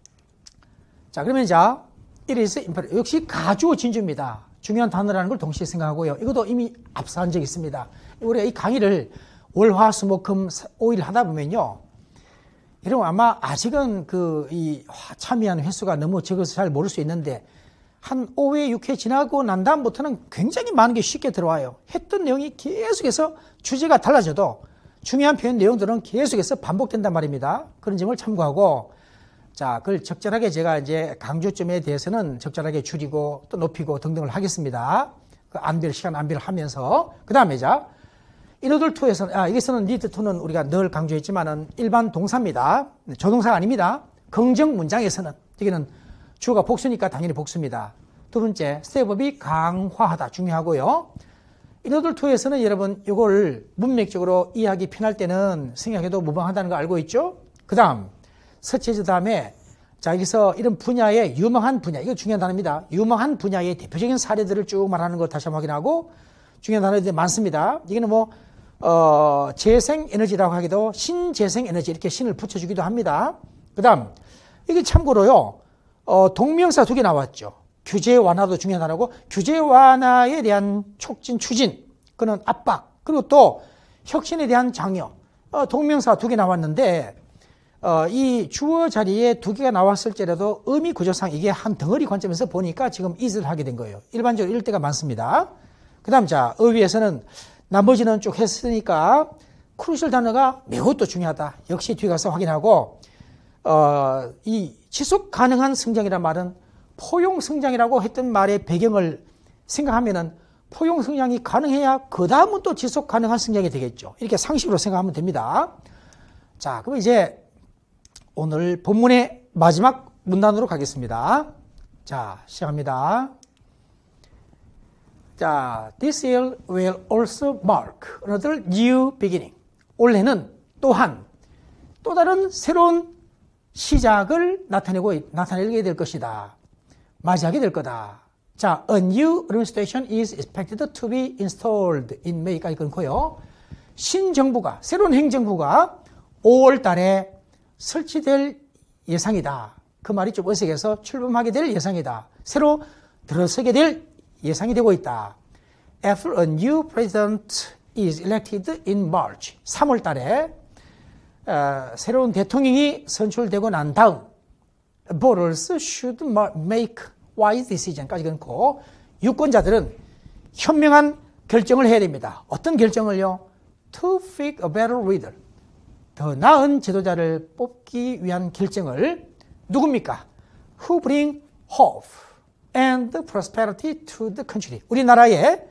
자, 그러면 자 it is imperative. 역시 가주 진주입니다. 중요한 단어라는 걸 동시에 생각하고요. 이것도 이미 앞서 한 적이 있습니다. 우리가 이 강의를 월, 화, 수, 목, 금, 오 일 하다 보면요. 여러분 아마 아직은 그 이 참여한 횟수가 너무 적어서 잘 모를 수 있는데 한 오 회, 육 회 지나고 난 다음부터는 굉장히 많은 게 쉽게 들어와요. 했던 내용이 계속해서 주제가 달라져도 중요한 표현 내용들은 계속해서 반복된단 말입니다. 그런 점을 참고하고 자, 그걸 적절하게 제가 이제 강조점에 대해서는 적절하게 줄이고 또 높이고 등등을 하겠습니다. 그 안배를, 시간 안배를 하면서. 그 다음에 자, 인어들 이에서는, 아, 여기서는 need to는 우리가 늘 강조했지만은 일반 동사입니다. 조동사가 아닙니다. 긍정 문장에서는, 여기는 주어가 복수니까 당연히 복수입니다. 두 번째, 스텝업이 강화하다. 중요하고요. 인어들 이에서는 여러분, 이걸 문맥적으로 이해하기 편할 때는 생각해도 무방하다는 거 알고 있죠? 그 다음, 서치해서 다음에 자 여기서 이런 분야의 유망한 분야, 이거 중요한 단어입니다. 유망한 분야의 대표적인 사례들을 쭉 말하는 거 다시 한번 확인하고 중요한 단어들이 많습니다. 이거는 뭐 어, 재생에너지라고 하기도 신재생에너지 이렇게 신을 붙여주기도 합니다. 그 다음 이게 참고로요 어, 동명사 두 개 나왔죠. 규제 완화도 중요한 단어고 규제 완화에 대한 촉진, 추진, 그는 압박, 그리고 또 혁신에 대한 장려, 어, 동명사 두 개 나왔는데 어, 이 주어 자리에 두 개가 나왔을지라도 의미 구조상 이게 한 덩어리 관점에서 보니까 지금 is를 하게 된 거예요. 일반적으로 이럴 때가 많습니다. 그 다음 자, 의위에서는 나머지는 쭉 했으니까 크루셜 단어가 매우 또 중요하다. 역시 뒤에 가서 확인하고 어, 이 지속 가능한 성장이란 말은 포용 성장이라고 했던 말의 배경을 생각하면은 포용 성장이 가능해야 그 다음은 또 지속 가능한 성장이 되겠죠. 이렇게 상식으로 생각하면 됩니다. 자, 그럼 이제 오늘 본문의 마지막 문단으로 가겠습니다. 자, 시작합니다. 자, this year will also mark another new beginning. 올해는 또한 또 다른 새로운 시작을 나타내고, 나타내게 될 것이다. 맞이하게 될 거다. 자, a new administration is expected to be installed in May까지 끊고요. 신정부가, 새로운 행정부가 오월 달에 설치될 예상이다. 그 말이 좀 어색해서 출범하게 될 예상이다. 새로 들어서게 될 예상이 되고 있다. After a new president is elected in March. 삼월 달에 어, 새로운 대통령이 선출되고 난 다음 voters should make wise decision까지 끊고 유권자들은 현명한 결정을 해야 됩니다. 어떤 결정을요? To pick a better leader. 더 나은 지도자를 뽑기 위한 결정을 누굽니까? Who bring hope and prosperity to the country. 우리나라에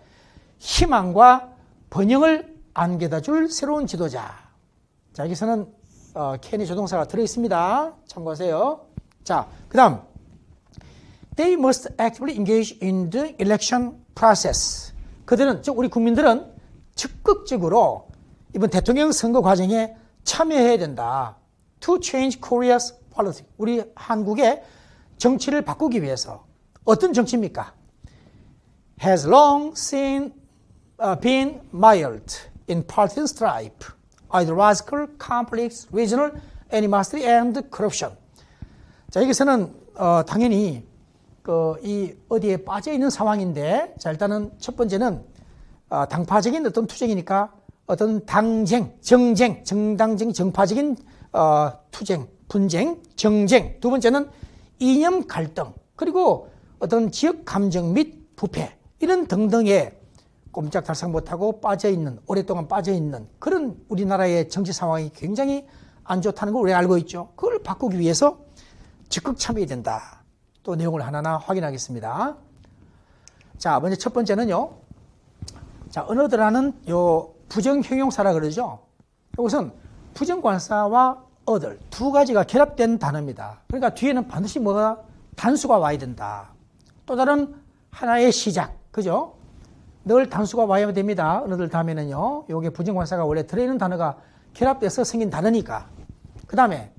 희망과 번영을 안겨다 줄 새로운 지도자. 자, 여기서는 어, can 조동사가 들어있습니다. 참고하세요. 자, 그 다음 They must actively engage in the election process. 그들은, 즉 우리 국민들은 적극적으로 이번 대통령 선거 과정에 참여해야 된다. To change Korea's politics. 우리 한국의 정치를 바꾸기 위해서. 어떤 정치입니까? Has long seen, uh, been mired in partisan strife, ideological conflicts, regional animosity, and corruption. 자, 여기서는 어, 당연히 그, 이 어디에 빠져 있는 상황인데, 자 일단은 첫 번째는 어, 당파적인 어떤 투쟁이니까. 어떤 당쟁, 정쟁, 정당쟁, 정파적인 어, 투쟁, 분쟁, 정쟁. 두 번째는 이념 갈등, 그리고 어떤 지역 감정 및 부패 이런 등등의 꼼짝달싹 못하고 빠져있는, 오랫동안 빠져있는 그런 우리나라의 정치 상황이 굉장히 안 좋다는 걸 우리가 알고 있죠. 그걸 바꾸기 위해서 적극 참여해야 된다. 또 내용을 하나하나 확인하겠습니다. 자, 먼저 첫 번째는요. 자, 언어들하는 요 부정형용사라 그러죠. 이것은 부정관사와 other 두 가지가 결합된 단어입니다. 그러니까 뒤에는 반드시 뭐가 단수가 와야 된다. 또 다른 하나의 시작, 그죠? 늘 단수가 와야 됩니다. 언어들 다음에는요. 요게 부정관사가 원래 들어있는 단어가 결합돼서 생긴 단어니까. 그 다음에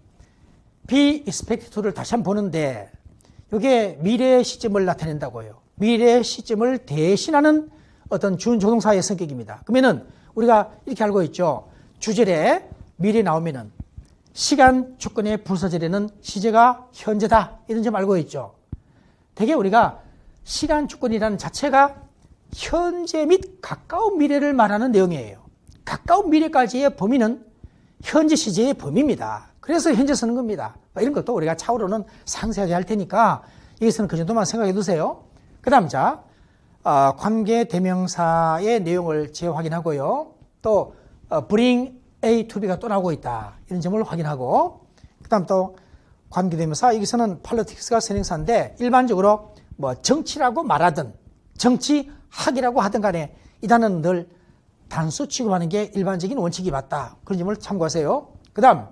be expected to를 다시 한번 보는데 요게 미래의 시점을 나타낸다고요. 미래의 시점을 대신하는 어떤 준조동사의 성격입니다. 그러면은 우리가 이렇게 알고 있죠. 주절에 미래 나오면은 시간 조건의 부서절에는 시제가 현재다. 이런 점 알고 있죠. 되게 우리가 시간 조건이라는 자체가 현재 및 가까운 미래를 말하는 내용이에요. 가까운 미래까지의 범위는 현재 시제의 범위입니다. 그래서 현재 쓰는 겁니다. 이런 것도 우리가 차후로는 상세하게 할 테니까 여기서는 그 정도만 생각해 두세요. 그 다음 자 어, 관계 대명사의 내용을 재확인하고요. 또 어, bring A to B가 또 나오고 있다. 이런 점을 확인하고 그 다음 또 관계 대명사 여기서는 politics가 선행사인데 일반적으로 뭐 정치라고 말하든 정치학이라고 하든 간에 이 단어는 늘 단수 취급하는 게 일반적인 원칙이 맞다. 그런 점을 참고하세요. 그 다음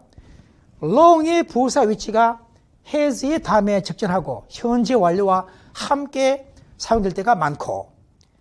long의 부사 위치가 has의 다음에 적절하고 현재 완료와 함께 사용될 때가 많고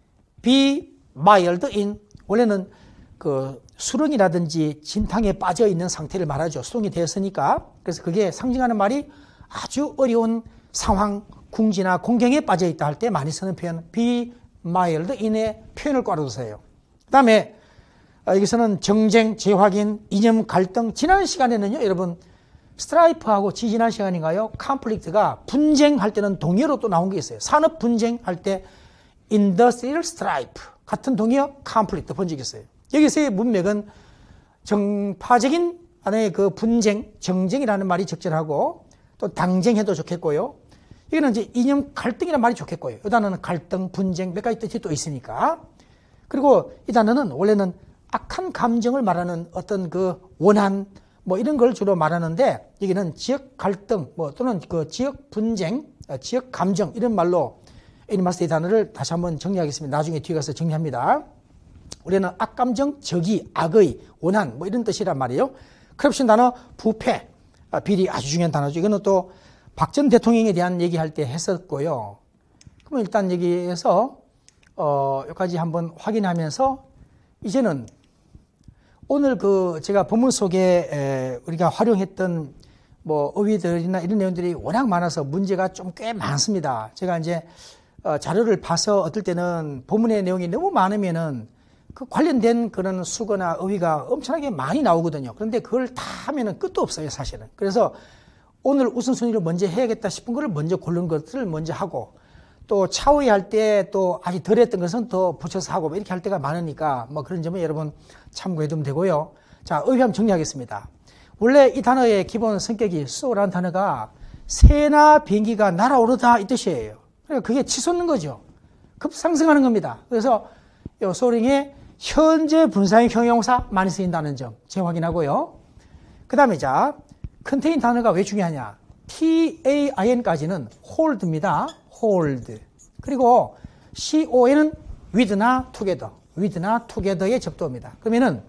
be mired in 원래는 그 수렁이라든지 진탕에 빠져 있는 상태를 말하죠. 수렁이 되었으니까. 그래서 그게 상징하는 말이 아주 어려운 상황, 궁지나 공경에 빠져 있다 할 때 많이 쓰는 표현 be mired in의 표현을 꽈둬주세요. 그 다음에 여기서는 정쟁, 재확인, 이념 갈등. 지난 시간에는요, 여러분 스트라이프하고 지지난 시간인가요? conflict가 분쟁할 때는 동의어로 또 나온 게 있어요. 산업 분쟁할 때 industrial strife 같은 동의어 conflict 본 적이 있어요. 여기서의 문맥은 정파적인 안에 그 분쟁, 정쟁이라는 말이 적절하고 또 당쟁해도 좋겠고요. 여기는 이제 이념 갈등이라는 말이 좋겠고요. 이 단어는 갈등, 분쟁 몇 가지 뜻이 또 있으니까. 그리고 이 단어는 원래는 악한 감정을 말하는 어떤 그 원한 뭐 이런 걸 주로 말하는데 여기는 지역 갈등 뭐 또는 그 지역 분쟁, 지역 감정 이런 말로 애니마스 이 단어를 다시 한번 정리하겠습니다. 나중에 뒤에 가서 정리합니다. 우리는 악감정, 적의, 악의, 원한 뭐 이런 뜻이란 말이에요. 크럽션 단어 부패, 비리 아주 중요한 단어죠. 이거는 또 박 전 대통령에 대한 얘기할 때 했었고요. 그러면 일단 여기에서 어, 여기까지 한번 확인하면서 이제는 오늘 그 제가 본문 속에 에, 우리가 활용했던 뭐 어휘들이나 이런 내용들이 워낙 많아서 문제가 좀 꽤 많습니다. 제가 이제 어, 자료를 봐서 어떨 때는 본문의 내용이 너무 많으면은 그 관련된 그런 수거나 어휘가 엄청나게 많이 나오거든요. 그런데 그걸 다 하면은 끝도 없어요, 사실은. 그래서 오늘 우선순위를 먼저 해야겠다 싶은 거를 먼저 고른 것들을 먼저 하고 또 차후에 할 때 또 아직 덜 했던 것은 더 붙여서 하고 이렇게 할 때가 많으니까 뭐 그런 점은 여러분 참고해 두면 되고요. 자, 어휘 한번 정리하겠습니다. 원래 이 단어의 기본 성격이 so라는 단어가 새나 비행기가 날아오르다 이 뜻이에요. 그러니까 그게 치솟는 거죠. 급상승하는 겁니다. 그래서 이 soaring의 현재 분사형 형용사 많이 쓰인다는 점 재확인하고요. 그 다음에 자, 컨테인 단어가 왜 중요하냐. tain까지는 hold입니다. hold. 그리고 con은 with나 together, with나 together의 접두어입니다. 그러면은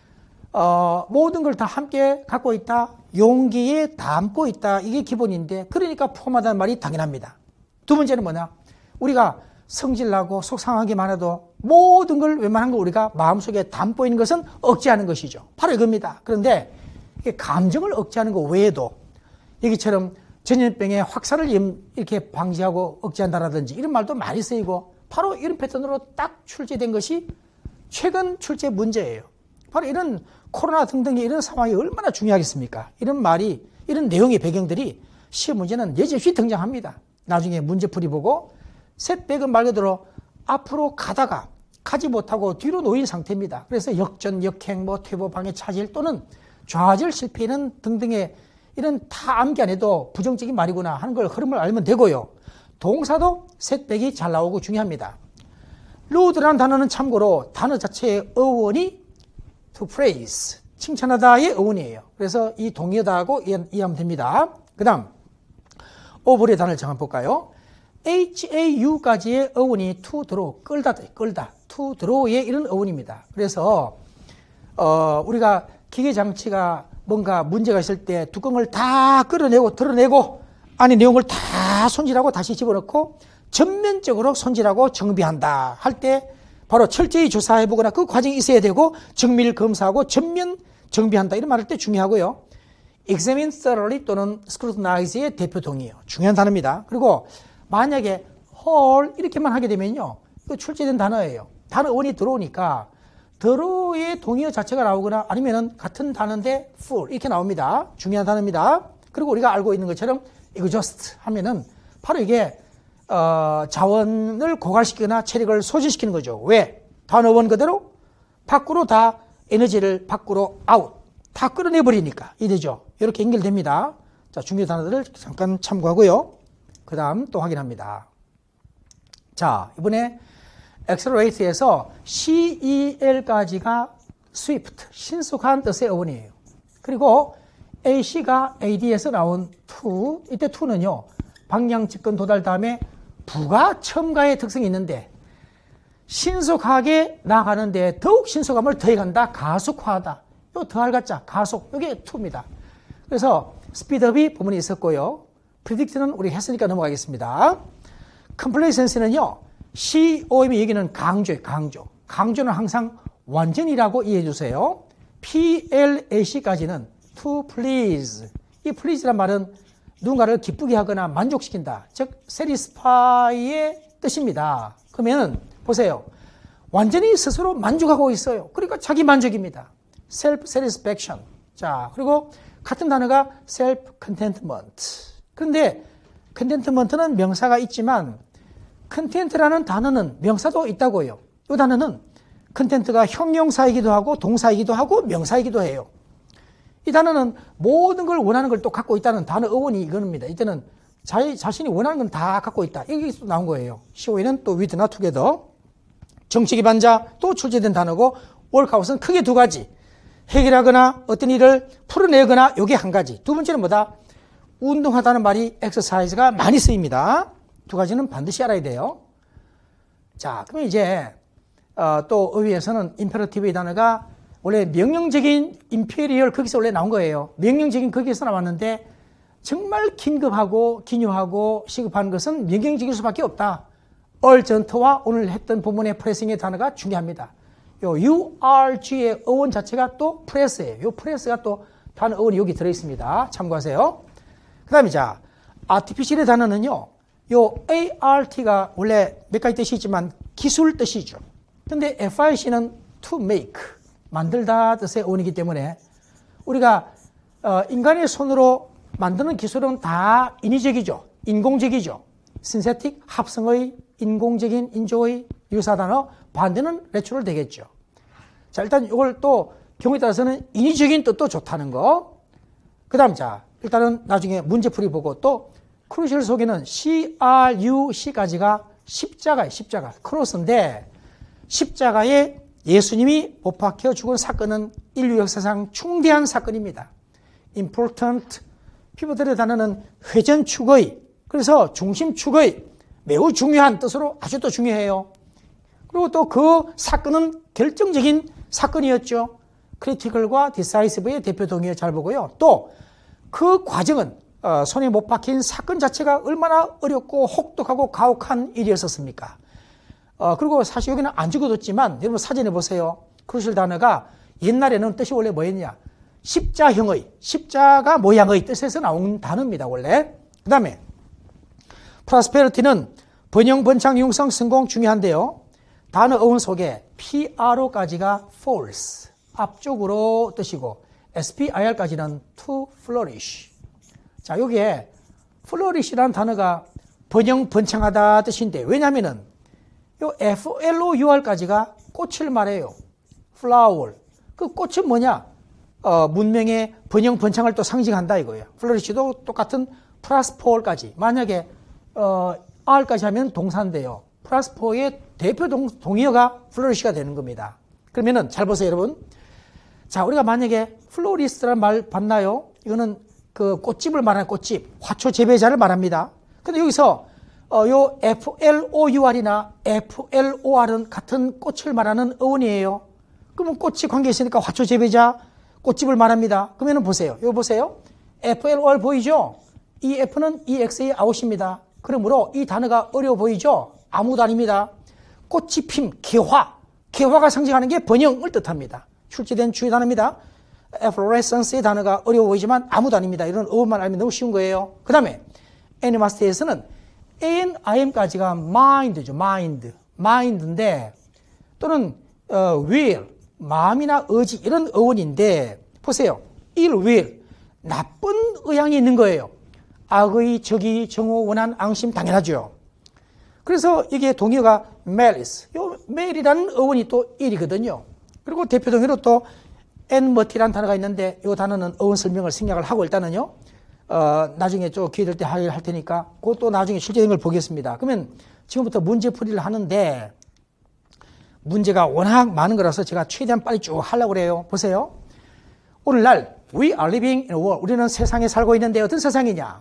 어, 모든 걸 다 함께 갖고 있다, 용기에 담고 있다, 이게 기본인데 그러니까 포함하다는 말이 당연합니다. 두 번째는 뭐냐, 우리가 성질나고 속상하기만 해도 모든 걸 웬만한 거 우리가 마음속에 담고 있는 것은 억제하는 것이죠. 바로 이겁니다. 그런데 이게 감정을 억제하는 것 외에도 여기처럼 전염병의 확산을 이렇게 방지하고 억제한다라든지 이런 말도 많이 쓰이고 바로 이런 패턴으로 딱 출제된 것이 최근 출제 문제예요. 바로 이런 코로나 등등의 이런 상황이 얼마나 중요하겠습니까? 이런 말이, 이런 내용의 배경들이 시험 문제는 여지없이 등장합니다. 나중에 문제풀이 보고 셋백은 말 그대로 앞으로 가다가 가지 못하고 뒤로 놓인 상태입니다. 그래서 역전, 역행, 뭐 퇴보, 방해, 차질 또는 좌절, 실패는 등등의 이런 다 암기 안 해도 부정적인 말이구나 하는 걸 흐름을 알면 되고요. 동사도 셋백이 잘 나오고 중요합니다. laud라는 단어는 참고로 단어 자체의 어원이 to praise, 칭찬하다의 어원이에요. 그래서 이 동의어다하고 이해하면 됩니다. 그 다음 over의 단어를 정한 볼까요? hau까지의 어원이 to draw, 끌다, 끌다, to draw의 이런 어원입니다. 그래서 어, 우리가 기계 장치가 뭔가 문제가 있을 때 뚜껑을 다 끌어내고 드러내고 안에 내용을 다 손질하고 다시 집어넣고 전면적으로 손질하고 정비한다 할 때 바로 철저히 조사해보거나 그 과정이 있어야 되고 정밀 검사하고 전면 정비한다 이런 말할 때 중요하고요. examine thoroughly 또는 scrutinize의 대표 동의어요. 중요한 단어입니다. 그리고 만약에 whole 이렇게만 하게 되면요. 이거 출제된 단어예요. 단어 원이 들어오니까 더러의 동의어 자체가 나오거나 아니면은 같은 단어인데 full 이렇게 나옵니다. 중요한 단어입니다. 그리고 우리가 알고 있는 것처럼 exhaust 하면은 바로 이게 어, 자원을 고갈시키거나 체력을 소진시키는 거죠. 왜? 단어원 그대로 밖으로 다 에너지를 밖으로 아웃 다 끌어내버리니까 이되죠. 이렇게 연결됩니다. 자, 중요 단어들을 잠깐 참고하고요. 그 다음 또 확인합니다. 자, 이번에 accelerate에서 cel까지가 swift, 신속한 뜻의 어원이에요. 그리고 ac가 ad에서 나온 to, 이때 to는요, 방향, 직근, 도달 다음에 부가 첨가의 특성이 있는데 신속하게 나가는데 더욱 신속함을 더해간다, 가속화하다. 요 더할 가짜, 가속, 이게 to입니다. 그래서 speedup이 부분이 있었고요. predict는 우리 했으니까 넘어가겠습니다. complacency는요, com이 여기는 강조예요, 강조. 강조는 항상 완전이라고 이해해 주세요. plac까지는 to please. 이 please란 말은 누군가를 기쁘게 하거나 만족시킨다. 즉, satisfy의 뜻입니다. 그러면 보세요. 완전히 스스로 만족하고 있어요. 그러니까 자기 만족입니다. self-satisfaction. 자, 그리고 같은 단어가 self-contentment. 그런데 contentment는 명사가 있지만 content라는 단어는 명사도 있다고요. 이 단어는 content가 형용사이기도 하고 동사이기도 하고 명사이기도 해요. 이 단어는 모든 걸 원하는 걸 또 갖고 있다는 단어 어원이 이겁니다. 이때는 자기 자신이 원하는 건 다 갖고 있다. 이게 또 나온 거예요. 시오이는 또 with나 together. 정치 기반자 또 출제된 단어고 workout은 크게 두 가지. 해결하거나 어떤 일을 풀어내거나 이게 한 가지. 두 번째는 뭐다? 운동하다는 말이 exercise가 많이 쓰입니다. 두 가지는 반드시 알아야 돼요. 자, 그러면 이제 어, 또 의회에서는 imperative의 단어가 원래 명령적인 imperial 거기서 원래 나온 거예요. 명령적인 거기에서 나왔는데 정말 긴급하고 기묘하고 시급한 것은 명령적일 수밖에 없다. urgent와 오늘 했던 본문의 pressing의 단어가 중요합니다. 요 urg의 어원 자체가 또 press예요. 요 press가 또 단어 어원이 여기 들어있습니다. 참고하세요. 그 다음에 자, artificial의 단어는요. 요 art가 원래 몇 가지 뜻이 있지만 기술 뜻이죠. 근데fic는 to make, 만들다 뜻의 어원이기 때문에 우리가 어, 인간의 손으로 만드는 기술은 다 인위적이죠. 인공적이죠. 신세틱, 합성의, 인공적인, 인조의 유사 단어, 반대는 내추럴 되겠죠. 자, 일단 이걸 또 경우에 따라서는 인위적인 뜻도 좋다는 거. 그 다음 자, 일단은 나중에 문제풀이 보고 또 크루셜 속에는 크루스까지가 십자가예요. 십자가. 크로스인데 십자가에 예수님이 못 박혀 죽은 사건은 인류 역사상 중대한 사건입니다. important, 피보들의 단어는 회전축의, 그래서 중심축의 매우 중요한 뜻으로 아주 또 중요해요. 그리고 또 그 사건은 결정적인 사건이었죠. critical과 decisive의 대표 동의어 잘 보고요. 또 그 과정은 어, 손에 못 박힌 사건 자체가 얼마나 어렵고 혹독하고 가혹한 일이었었습니까? 어, 그리고 사실 여기는 안 적어뒀지만 여러분 사진에 보세요. 크루셜 단어가 옛날에는 뜻이 원래 뭐였냐? 십자형의, 십자가 모양의 뜻에서 나온 단어입니다. 원래. 그 다음에 prosperity는 번영, 번창, 융성, 성공 중요한데요. 단어 어원 속에 프로까지가 false, 앞쪽으로 뜻이고 spir까지는 to flourish. 자, 여기에 flourish라는 단어가 번영, 번창하다 뜻인데 왜냐하면은 요 flor까지가 꽃을 말해요. flower. 그 꽃은 뭐냐? 어, 문명의 번영, 번창을 또 상징한다 이거예요. flourish도 똑같은 prosper까지. 만약에 어, r까지 하면 동사인데요. 플러스 사의 대표 동, 동의어가 flourish가 되는 겁니다. 그러면은 잘 보세요, 여러분. 자, 우리가 만약에 플로리스트라는 말 봤나요? 이거는 그 꽃집을 말하는 꽃집, 화초 재배자를 말합니다. 근데 여기서 어, 요 플로ur이나 플로r은 같은 꽃을 말하는 어원이에요. 그러면 꽃이 관계 있으니까 화초 재배자, 꽃집을 말합니다. 그러면 보세요. 이거 보세요. 플로r 보이죠? 이 F는 ex의 아웃입니다. 그러므로 이 단어가 어려워 보이죠? 아무도 아닙니다. 꽃이 핌, 개화. 개화가 상징하는 게 번영을 뜻합니다. 출제된 주요 단어입니다. efflorescence의 단어가 어려워 보이지만 아무도 아닙니다. 이런 어원만 알면 너무 쉬운 거예요. 그 다음에 animaste에서는 and im까지가 mind죠. mind. mind인데 또는 어, will, 마음이나 의지 이런 어원인데 보세요. ill will, 나쁜 의향이 있는 거예요. 악의, 적의, 정오, 원한, 앙심 당연하죠. 그래서 이게 동의어가 malice, 요 mal이라는 어원이 또 ill이거든요. 그리고 대표 동의어로 또 enmity라는 단어가 있는데 이 단어는 어원 설명을 생략을 하고 일단은요. 어, 나중에 좀 기회 될 때 할 테니까 그것도 나중에 실제된 걸 보겠습니다. 그러면 지금부터 문제풀이를 하는데 문제가 워낙 많은 거라서 제가 최대한 빨리 쭉 하려고 그래요. 보세요. 오늘날 We are living in a world. 우리는 세상에 살고 있는데 어떤 세상이냐?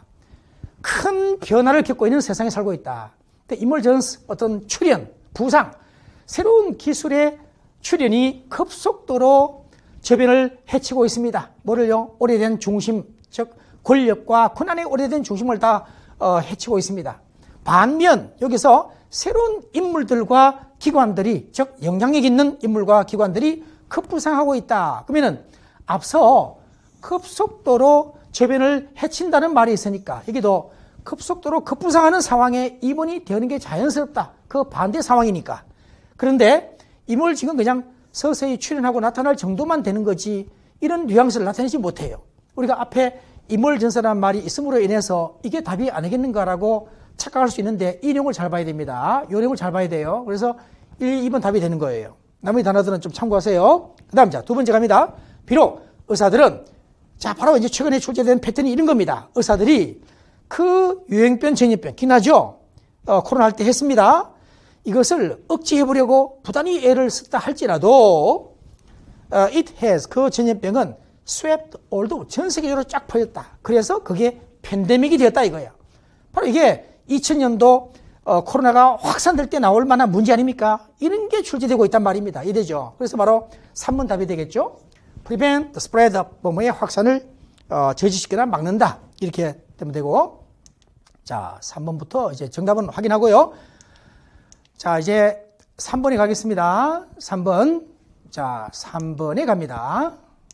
큰 변화를 겪고 있는 세상에 살고 있다. 이머전스, 어떤 출현, 부상, 새로운 기술의 출현이 급속도로 저변을 해치고 있습니다. 뭐를요? 오래된 중심, 즉 권력과 권한의 오래된 중심을 다 어, 해치고 있습니다. 반면 여기서 새로운 인물들과 기관들이, 즉 영향력 있는 인물과 기관들이 급부상하고 있다. 그러면은 앞서 급속도로 저변을 해친다는 말이 있으니까 여기도 급속도로 급부상하는 상황에 입원이 되는 게 자연스럽다. 그 반대 상황이니까. 그런데 임을 지금 그냥 서서히 출현하고 나타날 정도만 되는 거지 이런 뉘앙스를 나타내지 못해요. 우리가 앞에 임월전사라는 말이 있음으로 인해서 이게 답이 아니겠는가라고 착각할 수 있는데 이 내용을 잘 봐야 됩니다. 이 내용을 잘 봐야 돼요. 그래서 일, 이 번 답이 되는 거예요. 나머지 단어들은 좀 참고하세요. 그 다음 자, 두 번째 갑니다. 비록 의사들은 자 바로 이제 최근에 출제된 패턴이 이런 겁니다. 의사들이 그 유행병, 전염병, 기나죠? 어, 코로나 할 때 했습니다. 이것을 억제해보려고 부단히 애를 썼다 할지라도 uh, it has, 그 전염병은 swept all the, 전 세계적으로 쫙 퍼졌다. 그래서 그게 팬데믹이 되었다 이거야. 바로 이게 이천 년도 어, 코로나가 확산될 때 나올 만한 문제 아닙니까? 이런 게 출제되고 있단 말입니다. 이래죠. 그래서 바로 삼 번 답이 되겠죠. prevent the spread of, 뭐뭐의 확산을 어, 저지시키거나 막는다. 이렇게 되면 되고. 자, 삼 번부터 이제 정답은 확인하고요. 자, 이제 삼 번에 가겠습니다. 삼 번. 자, 삼 번에 갑니다.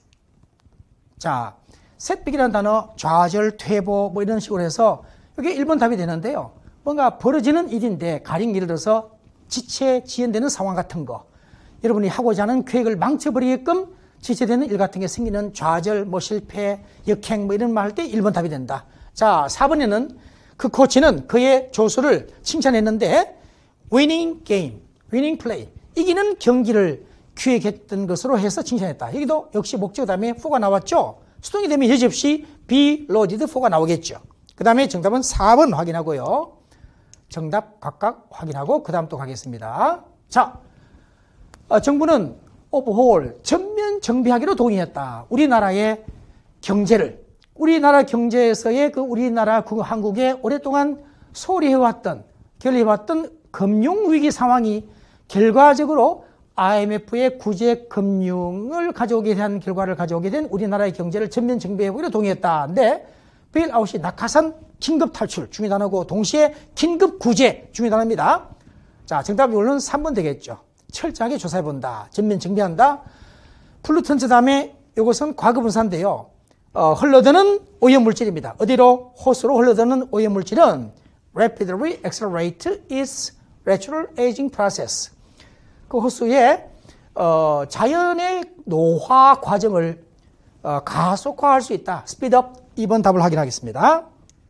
자, setback이라는 단어, 좌절, 퇴보, 뭐 이런 식으로 해서 이게 일 번 답이 되는데요. 뭔가 벌어지는 일인데, 가령 예를 들어서 지체, 지연되는 상황 같은 거. 여러분이 하고자 하는 계획을 망쳐버리게끔 지체되는 일 같은 게 생기는 좌절, 뭐 실패, 역행, 뭐 이런 말 할 때 일 번 답이 된다. 자, 사 번에는 그 코치는 그의 조수를 칭찬했는데, winning game, winning play, 이기는 경기를 기획했던 것으로 해서 칭찬했다. 여기도 역시 목적 다음에 for가 나왔죠. 수동이 되면 여지없이 be loaded for가 나오겠죠. 그 다음에 정답은 사 번 확인하고요. 정답 각각 확인하고 그 다음 또 가겠습니다. 자, 어, 정부는 overhaul, 전면 정비하기로 동의했다. 우리나라의 경제를, 우리나라 경제에서의 그 우리나라 한국에 오랫동안 소홀히 해왔던, 결리해왔던 금융위기 상황이 결과적으로 아이엠에프의 구제 금융을 가져오게 된 결과를 가져오게 된 우리나라의 경제를 전면 정비해보기로 동의했다. 근데 베일아웃이 낙하산 긴급 탈출 중요 단어고 동시에 긴급 구제 중요 단어입니다. 자, 정답이 물론 삼 번 되겠죠. 철저하게 조사해본다. 전면 정비한다. 플루턴트 다음에 이것은 과거분사인데요. 어, 흘러드는 오염물질입니다. 어디로? 호수로 흘러드는 오염물질은 rapidly accelerate its natural aging process. 그 호수의 어, 자연의 노화 과정을 어, 가속화할 수 있다. 스피드업. 이 번 답을 확인하겠습니다.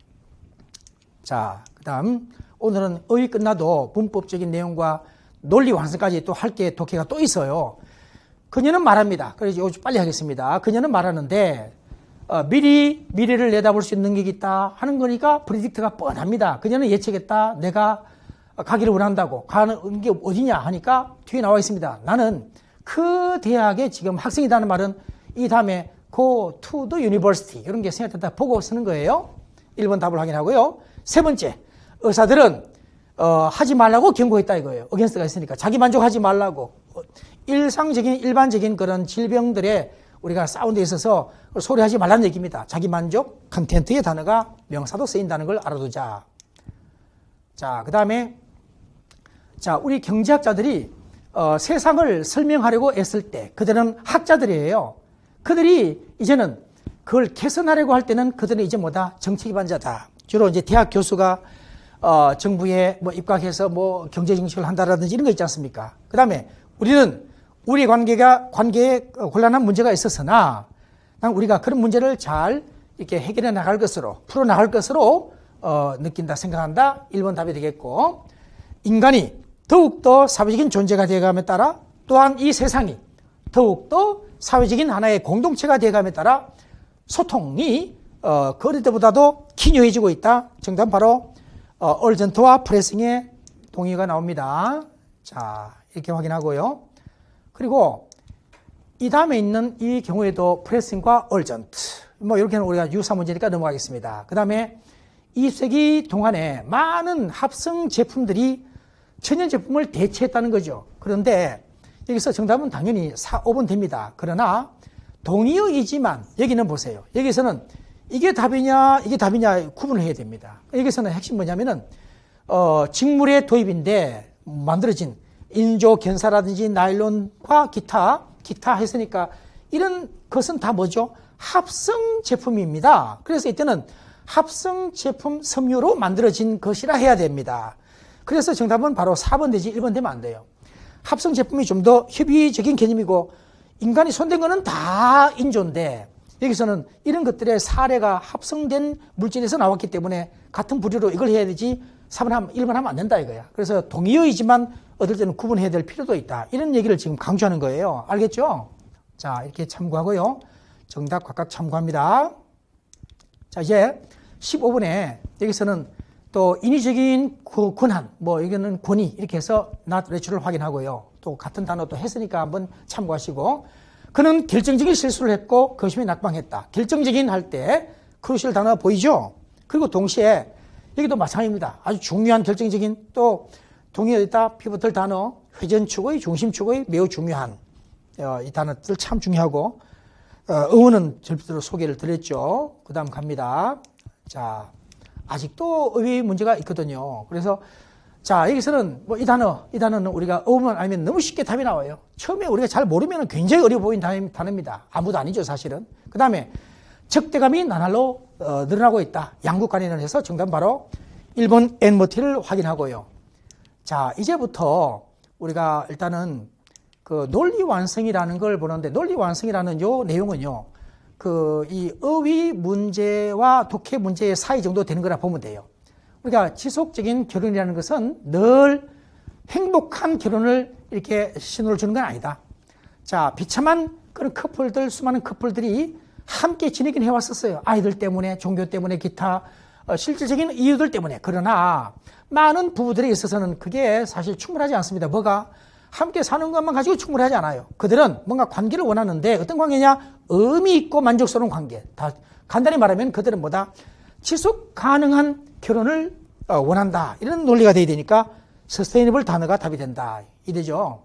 자, 그 다음 오늘은 어휘 끝나도 문법적인 내용과 논리 완성까지 또 할 게 독해가 또 있어요. 그녀는 말합니다. 그래서 빨리 하겠습니다. 그녀는 말하는데 어, 미리 미래를 내다볼 수 있는 능력이 있다 하는 거니까 프리딕트가 뻔합니다. 그녀는 예측했다. 내가 가기를 원한다고. 가는 게 어디냐 하니까 뒤에 나와 있습니다. 나는 그 대학에 지금 학생이라는 말은 이 다음에 go to the university 이런 게 생각된다 보고 쓰는 거예요. 일 번 답을 확인하고요. 세 번째, 의사들은 어, 하지 말라고 경고했다 이거예요. 어겐스트가 있으니까 자기 만족하지 말라고. 일상적인 일반적인 그런 질병들에 우리가 싸운 데 있어서 소리하지 말라는 얘기입니다. 자기 만족, 컨텐트의 단어가 명사도 쓰인다는 걸 알아두자. 자, 그 다음에 자, 우리 경제학자들이 어, 세상을 설명하려고 애쓸 때 그들은 학자들이에요. 그들이 이제는 그걸 개선하려고 할 때는 그들은 이제 뭐다? 정책 기반자다. 주로 이제 대학 교수가 어, 정부에 뭐 입각해서 뭐 경제 정책을 한다라든지 이런 거 있지 않습니까? 그 다음에 우리는 우리 관계가, 관계에 곤란한 문제가 있었으나, 우리가 그런 문제를 잘 이렇게 해결해 나갈 것으로, 풀어 나갈 것으로, 어, 느낀다, 생각한다. 일 번 답이 되겠고, 인간이 더욱더 사회적인 존재가 되어감에 따라, 또한 이 세상이 더욱더 사회적인 하나의 공동체가 되어감에 따라 소통이, 어, 그 어릴 때보다도 기묘해지고 있다. 정답은 바로, 어, 얼전트와 프레싱의 동의가 나옵니다. 자, 이렇게 확인하고요. 그리고 이 다음에 있는 이 경우에도 프레싱과 얼전트 뭐 이렇게는 우리가 유사 문제니까 넘어가겠습니다. 그 다음에 이십 세기 동안에 많은 합성 제품들이 천연 제품을 대체했다는 거죠. 그런데 여기서 정답은 당연히 사, 오 번 됩니다. 그러나 동의어이지만 여기는 보세요. 여기서는 이게 답이냐 이게 답이냐 구분을 해야 됩니다. 여기서는 핵심 뭐냐면은 어, 직물의 도입인데 만들어진 인조 견사라든지 나일론과 기타, 기타 했으니까 이런 것은 다 뭐죠? 합성 제품입니다. 그래서 이때는 합성 제품 섬유로 만들어진 것이라 해야 됩니다. 그래서 정답은 바로 사 번 되지 일 번 되면 안 돼요. 합성 제품이 좀 더 협의적인 개념이고 인간이 손댄 거는 다 인조인데 여기서는 이런 것들의 사례가 합성된 물질에서 나왔기 때문에 같은 부류로 이걸 해야 되지 사 번 하면, 일 번 하면 안 된다 이거야. 그래서 동의어이지만 어떨 때는 구분해야 될 필요도 있다. 이런 얘기를 지금 강조하는 거예요. 알겠죠? 자, 이렇게 참고하고요. 정답 각각 참고합니다. 자, 이제 십오 번에 여기서는 또 인위적인 권한, 뭐 이거는 권위 이렇게 해서 not natural을 확인하고요. 또 같은 단어 또 했으니까 한번 참고하시고 그는 결정적인 실수를 했고 거심이 낙방했다. 결정적인 할 때 크루셜 단어 보이죠? 그리고 동시에 여기도 마찬가지입니다. 아주 중요한 결정적인 또 동의어있다 피보틀 단어 회전축의 중심축의 매우 중요한 어, 이 단어들 참 중요하고 어, 의원은 절대로 소개를 드렸죠. 그 다음 갑니다. 자, 아직도 의외의 문제가 있거든요. 그래서 자 여기서는 뭐 이 단어 이 단어는 우리가 어우만 알면 너무 쉽게 답이 나와요. 처음에 우리가 잘 모르면 굉장히 어려워 보이는 단어입니다. 아무도 아니죠 사실은. 그 다음에 적대감이 나날로 어, 늘어나고 있다. 양국간이라고 해서 정답은 바로 일 번 엔머티를 확인하고요. 자, 이제부터 우리가 일단은 그 논리 완성이라는 걸 보는데 논리 완성이라는 요 내용은요. 그 이 어휘 문제와 독해 문제의 사이 정도 되는 거라 보면 돼요. 우리가 지속적인 결혼이라는 것은 늘 행복한 결혼을 이렇게 신호를 주는 건 아니다. 자, 비참한 그런 커플들, 수많은 커플들이 함께 지내긴 해왔었어요. 아이들 때문에, 종교 때문에, 기타 어, 실질적인 이유들 때문에. 그러나 많은 부부들에 있어서는 그게 사실 충분하지 않습니다. 뭐가? 함께 사는 것만 가지고 충분하지 않아요. 그들은 뭔가 관계를 원하는데 어떤 관계냐? 의미 있고 만족스러운 관계. 다 간단히 말하면 그들은 뭐다? 지속 가능한 결혼을 어, 원한다. 이런 논리가 돼야 되니까 서스테이너블 단어가 답이 된다. 이되죠.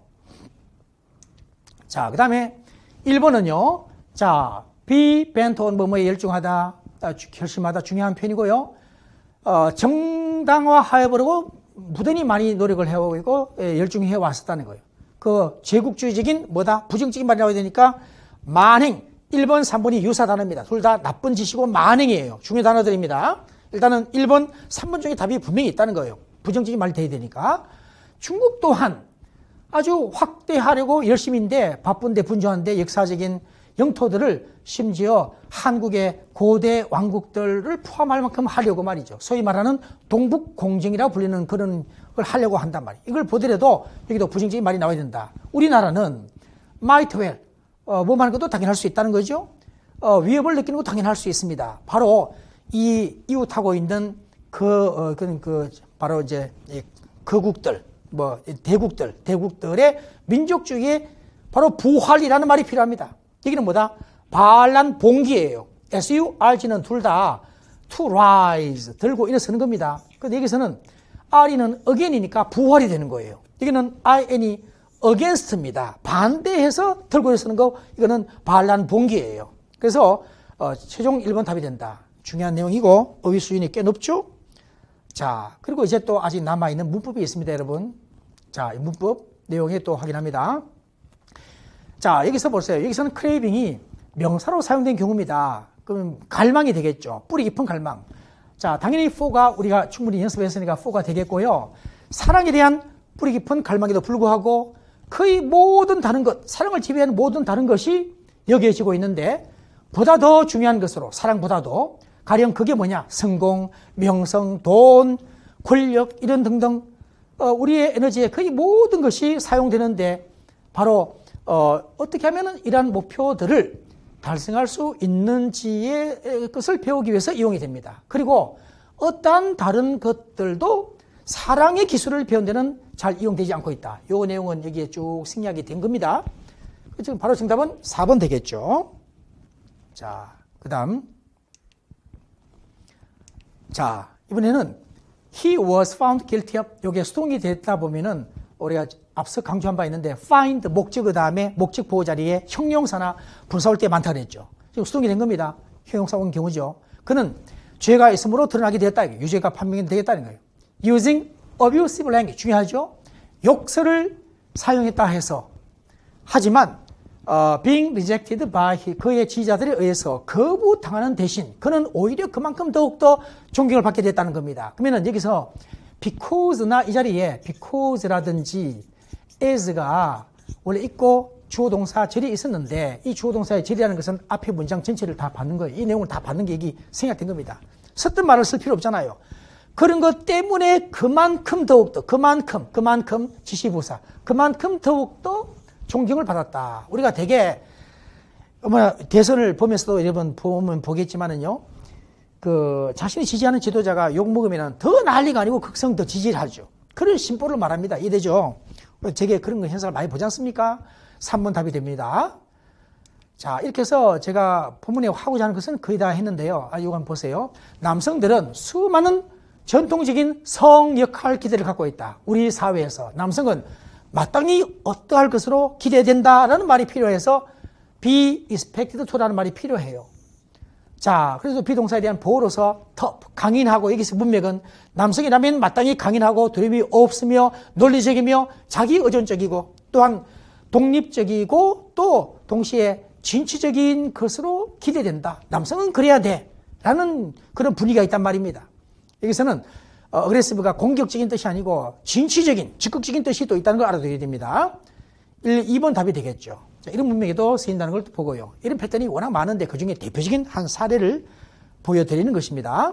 자, 그 다음에 일 번은요. 자, be bent on 뭐뭐에 열중하다, 아, 결심하다 중요한 표현이고요. 어, 정당화하여보려고 무던히 많이 노력을 해오고 예, 열중해 왔었다는 거예요. 그 제국주의적인 뭐다? 부정적인 말이 나와야 되니까 만행. 일 번, 삼 번이 유사 단어입니다. 둘 다 나쁜 짓이고 만행이에요. 중요 단어들입니다. 일단은 일 번, 삼 번 중에 답이 분명히 있다는 거예요. 부정적인 말이 돼야 되니까. 중국 또한 아주 확대하려고 열심인데 바쁜데 분주한데 역사적인 영토들을 심지어 한국의 고대 왕국들을 포함할 만큼 하려고 말이죠. 소위 말하는 동북공정이라고 불리는 그런 걸 하려고 한단 말이에요. 이걸 보더라도 여기도 부정적인 말이 나와야 된다. 우리나라는 might well, 어, 뭐 하는 것도 당연할 수 있다는 거죠. 어, 위협을 느끼는 것도 당연할 수 있습니다. 바로 이 이웃하고 있는 그, 어, 그, 그, 바로 이제 거국들, 뭐 대국들, 대국들의 민족주의의 바로 부활이라는 말이 필요합니다. 여기는 뭐다? 반란봉기예요. 에스유알지는 둘 다 to rise, 들고 일어서는 겁니다. 근데 여기서는 R이는 again이니까 부활이 되는 거예요. 여기는 인이 against입니다. 반대해서 들고 일어서는 거, 이거는 반란봉기예요. 그래서 어, 최종 일 번 답이 된다. 중요한 내용이고 어휘 수준이 꽤 높죠? 자, 그리고 이제 또 아직 남아있는 문법이 있습니다, 여러분. 자, 이 문법 내용에 또 확인합니다. 자, 여기서 보세요. 여기서는 크레이빙이 명사로 사용된 경우입니다. 그럼 갈망이 되겠죠. 뿌리 깊은 갈망. 자, 당연히 for가 우리가 충분히 연습했으니까 for가 되겠고요. 사랑에 대한 뿌리 깊은 갈망에도 불구하고 거의 모든 다른 것, 사랑을 지배하는 모든 다른 것이 여겨지고 있는데 보다 더 중요한 것으로, 사랑보다도 가령 그게 뭐냐? 성공, 명성, 돈, 권력 이런 등등 어, 우리의 에너지에 거의 모든 것이 사용되는데 바로 어, 어떻게 하면 이러한 목표들을 달성할 수 있는지의 것을 배우기 위해서 이용이 됩니다. 그리고 어떠한 다른 것들도 사랑의 기술을 배운 데는 잘 이용되지 않고 있다. 이 내용은 여기에 쭉 생략이 된 겁니다. 지금 바로 정답은 사 번 되겠죠. 자, 그 다음. 자, 이번에는 he was found guilty of, 요게 수동이 됐다 보면은 우리가 앞서 강조한 바 있는데 find 목적 그 다음에 목적 보호 자리에 형용사나 분사 올 때 많다 그랬죠. 지금 수동이 된 겁니다. 형용사 온 경우죠. 그는 죄가 있음으로 드러나게 되었다. 유죄가 판명이 되겠다는 거예요. using abusive language 중요하죠. 욕설을 사용했다 해서 하지만 어, being rejected by 그의 지지자들에 의해서 거부당하는 대신 그는 오히려 그만큼 더욱더 존경을 받게 됐다는 겁니다. 그러면 여기서 because나 이 자리에 because라든지 as가 원래 있고 주어동사 절이 있었는데 이 주어동사의 절이라는 것은 앞에 문장 전체를 다 받는 거예요. 이 내용을 다 받는 게 여기 생략된 겁니다. 섰던 말을 쓸 필요 없잖아요. 그런 것 때문에 그만큼 더욱더 그만큼 그만큼 지시부사 그만큼 더욱더 존경을 받았다. 우리가 되게 뭐 대선을 보면서도 여러분 보면 보겠지만은요, 그 자신이 지지하는 지도자가 욕 먹으면 더 난리가 아니고 극성 더 지지를 하죠. 그런 심보를 말합니다. 이해되죠? 되게 그런 현상을 많이 보지 않습니까? 삼 번 답이 됩니다. 자, 이렇게 해서 제가 본문에 하고자 하는 것은 거의 다 했는데요. 아, 이거 한번 보세요. 남성들은 수많은 전통적인 성 역할 기대를 갖고 있다. 우리 사회에서 남성은 마땅히 어떠할 것으로 기대된다라는 말이 필요해서 be expected to라는 말이 필요해요. 자, 그래서 비동사에 대한 보호로서 더 강인하고 여기서 문맥은 남성이라면 마땅히 강인하고 두려움이 없으며 논리적이며 자기 의존적이고 또한 독립적이고 또 동시에 진취적인 것으로 기대된다. 남성은 그래야 돼. 라는 그런 분위기가 있단 말입니다. 여기서는 어, 어그레시브가 공격적인 뜻이 아니고 진취적인, 적극적인 뜻이 또 있다는 걸 알아둬야 됩니다. 일, 이 번 답이 되겠죠. 자, 이런 문맥에도 쓰인다는 걸 보고요. 이런 패턴이 워낙 많은데 그중에 대표적인 한 사례를 보여드리는 것입니다.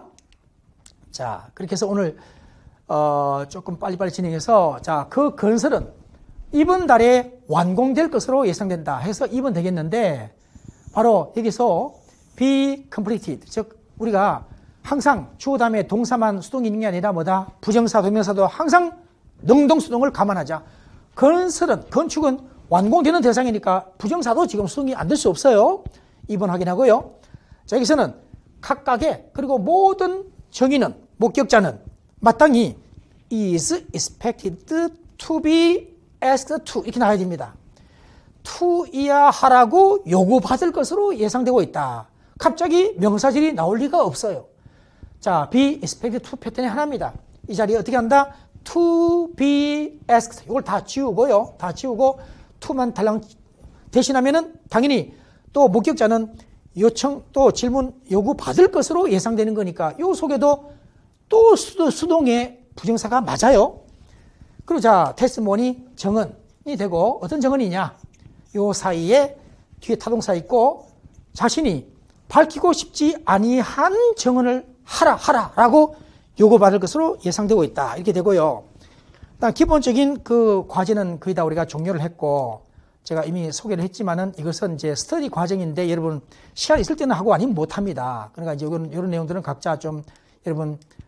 자, 그렇게 해서 오늘 어, 조금 빨리빨리 진행해서 자, 그 건설은 이번 달에 완공될 것으로 예상된다 해서 이 번 되겠는데 바로 여기서 be completed, 즉 우리가 항상 주어 다음에 동사만 수동이 있는 게 아니라 뭐다? 부정사, 동명사도 항상 능동수동을 감안하자. 건설은, 건축은 완공되는 대상이니까 부정사도 지금 수동이 안 될 수 없어요. 이 번 확인하고요. 자, 여기서는 각각의 그리고 모든 정의는, 목격자는 마땅히 is expected to be asked to 이렇게 나와야 됩니다. to이야 하라고 요구받을 것으로 예상되고 있다. 갑자기 명사절이 나올 리가 없어요. 자, be expected to 패턴이 하나입니다. 이 자리에 어떻게 한다? to be asked. 이걸 다 지우고요. 다 지우고 to만 달랑 대신하면은 당연히 또 목격자는 요청 또 질문 요구 받을 것으로 예상되는 거니까 요 속에도 또 수동의 부정사가 맞아요. 그리고 자, 테스트모니 정언이 되고 어떤 정언이냐? 요 사이에 뒤에 타동사 있고 자신이 밝히고 싶지 아니한 정언을 하라 하라 라고 요구받을 것으로 예상되고 있다. 이렇게 되고요. 일단 기본적인 그 과제는 거의 다 우리가 종료를 했고 제가 이미 소개를 했지만은 이것은 이제 스터디 과정인데 여러분 시간 있을 때는 하고 아니면 못 합니다. 그러니까 이제 이런, 이런 내용들은 각자 좀 여러분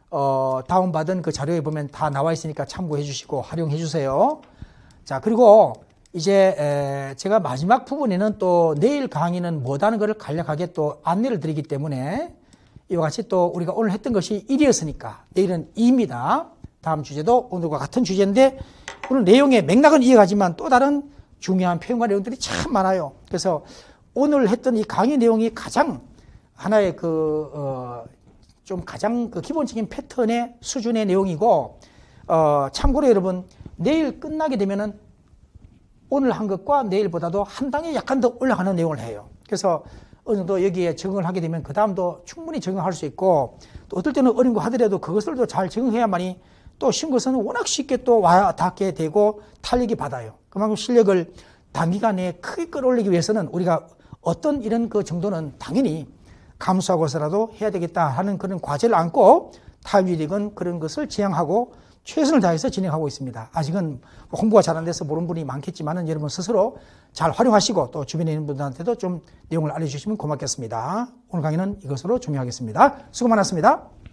어, 다운받은 그 자료에 보면 다 나와 있으니까 참고해 주시고 활용해 주세요. 자, 그리고 이제 에, 제가 마지막 부분에는 또 내일 강의는 뭐다는 것을 간략하게 또 안내를 드리기 때문에 이와 같이 또 우리가 오늘 했던 것이 일이었으니까 내일은 이입니다. 다음 주제도 오늘과 같은 주제인데 오늘 내용의 맥락은 이어가지만 또 다른 중요한 표현과 내용들이 참 많아요. 그래서 오늘 했던 이 강의 내용이 가장 하나의 그, 어, 좀 가장 그 기본적인 패턴의 수준의 내용이고, 어, 참고로 여러분, 내일 끝나게 되면은 오늘 한 것과 내일보다도 한 단계 약간 더 올라가는 내용을 해요. 그래서 어느 정도 여기에 적응을 하게 되면 그 다음도 충분히 적응할 수 있고, 또 어떨 때는 어린 거 하더라도 그것을 또 잘 적응해야만이 또 쉬운 것은 워낙 쉽게 또 와 닿게 되고 탄력이 받아요. 그만큼 실력을 단기간에 크게 끌어올리기 위해서는 우리가 어떤 이런 그 정도는 당연히 감수하고서라도 해야 되겠다 하는 그런 과제를 안고 타임리딩은 그런 것을 지향하고 최선을 다해서 진행하고 있습니다. 아직은 홍보가 잘 안 돼서 모르는 분이 많겠지만 여러분 스스로 잘 활용하시고 또 주변에 있는 분들한테도 좀 내용을 알려주시면 고맙겠습니다. 오늘 강의는 이것으로 종료하겠습니다. 수고 많았습니다.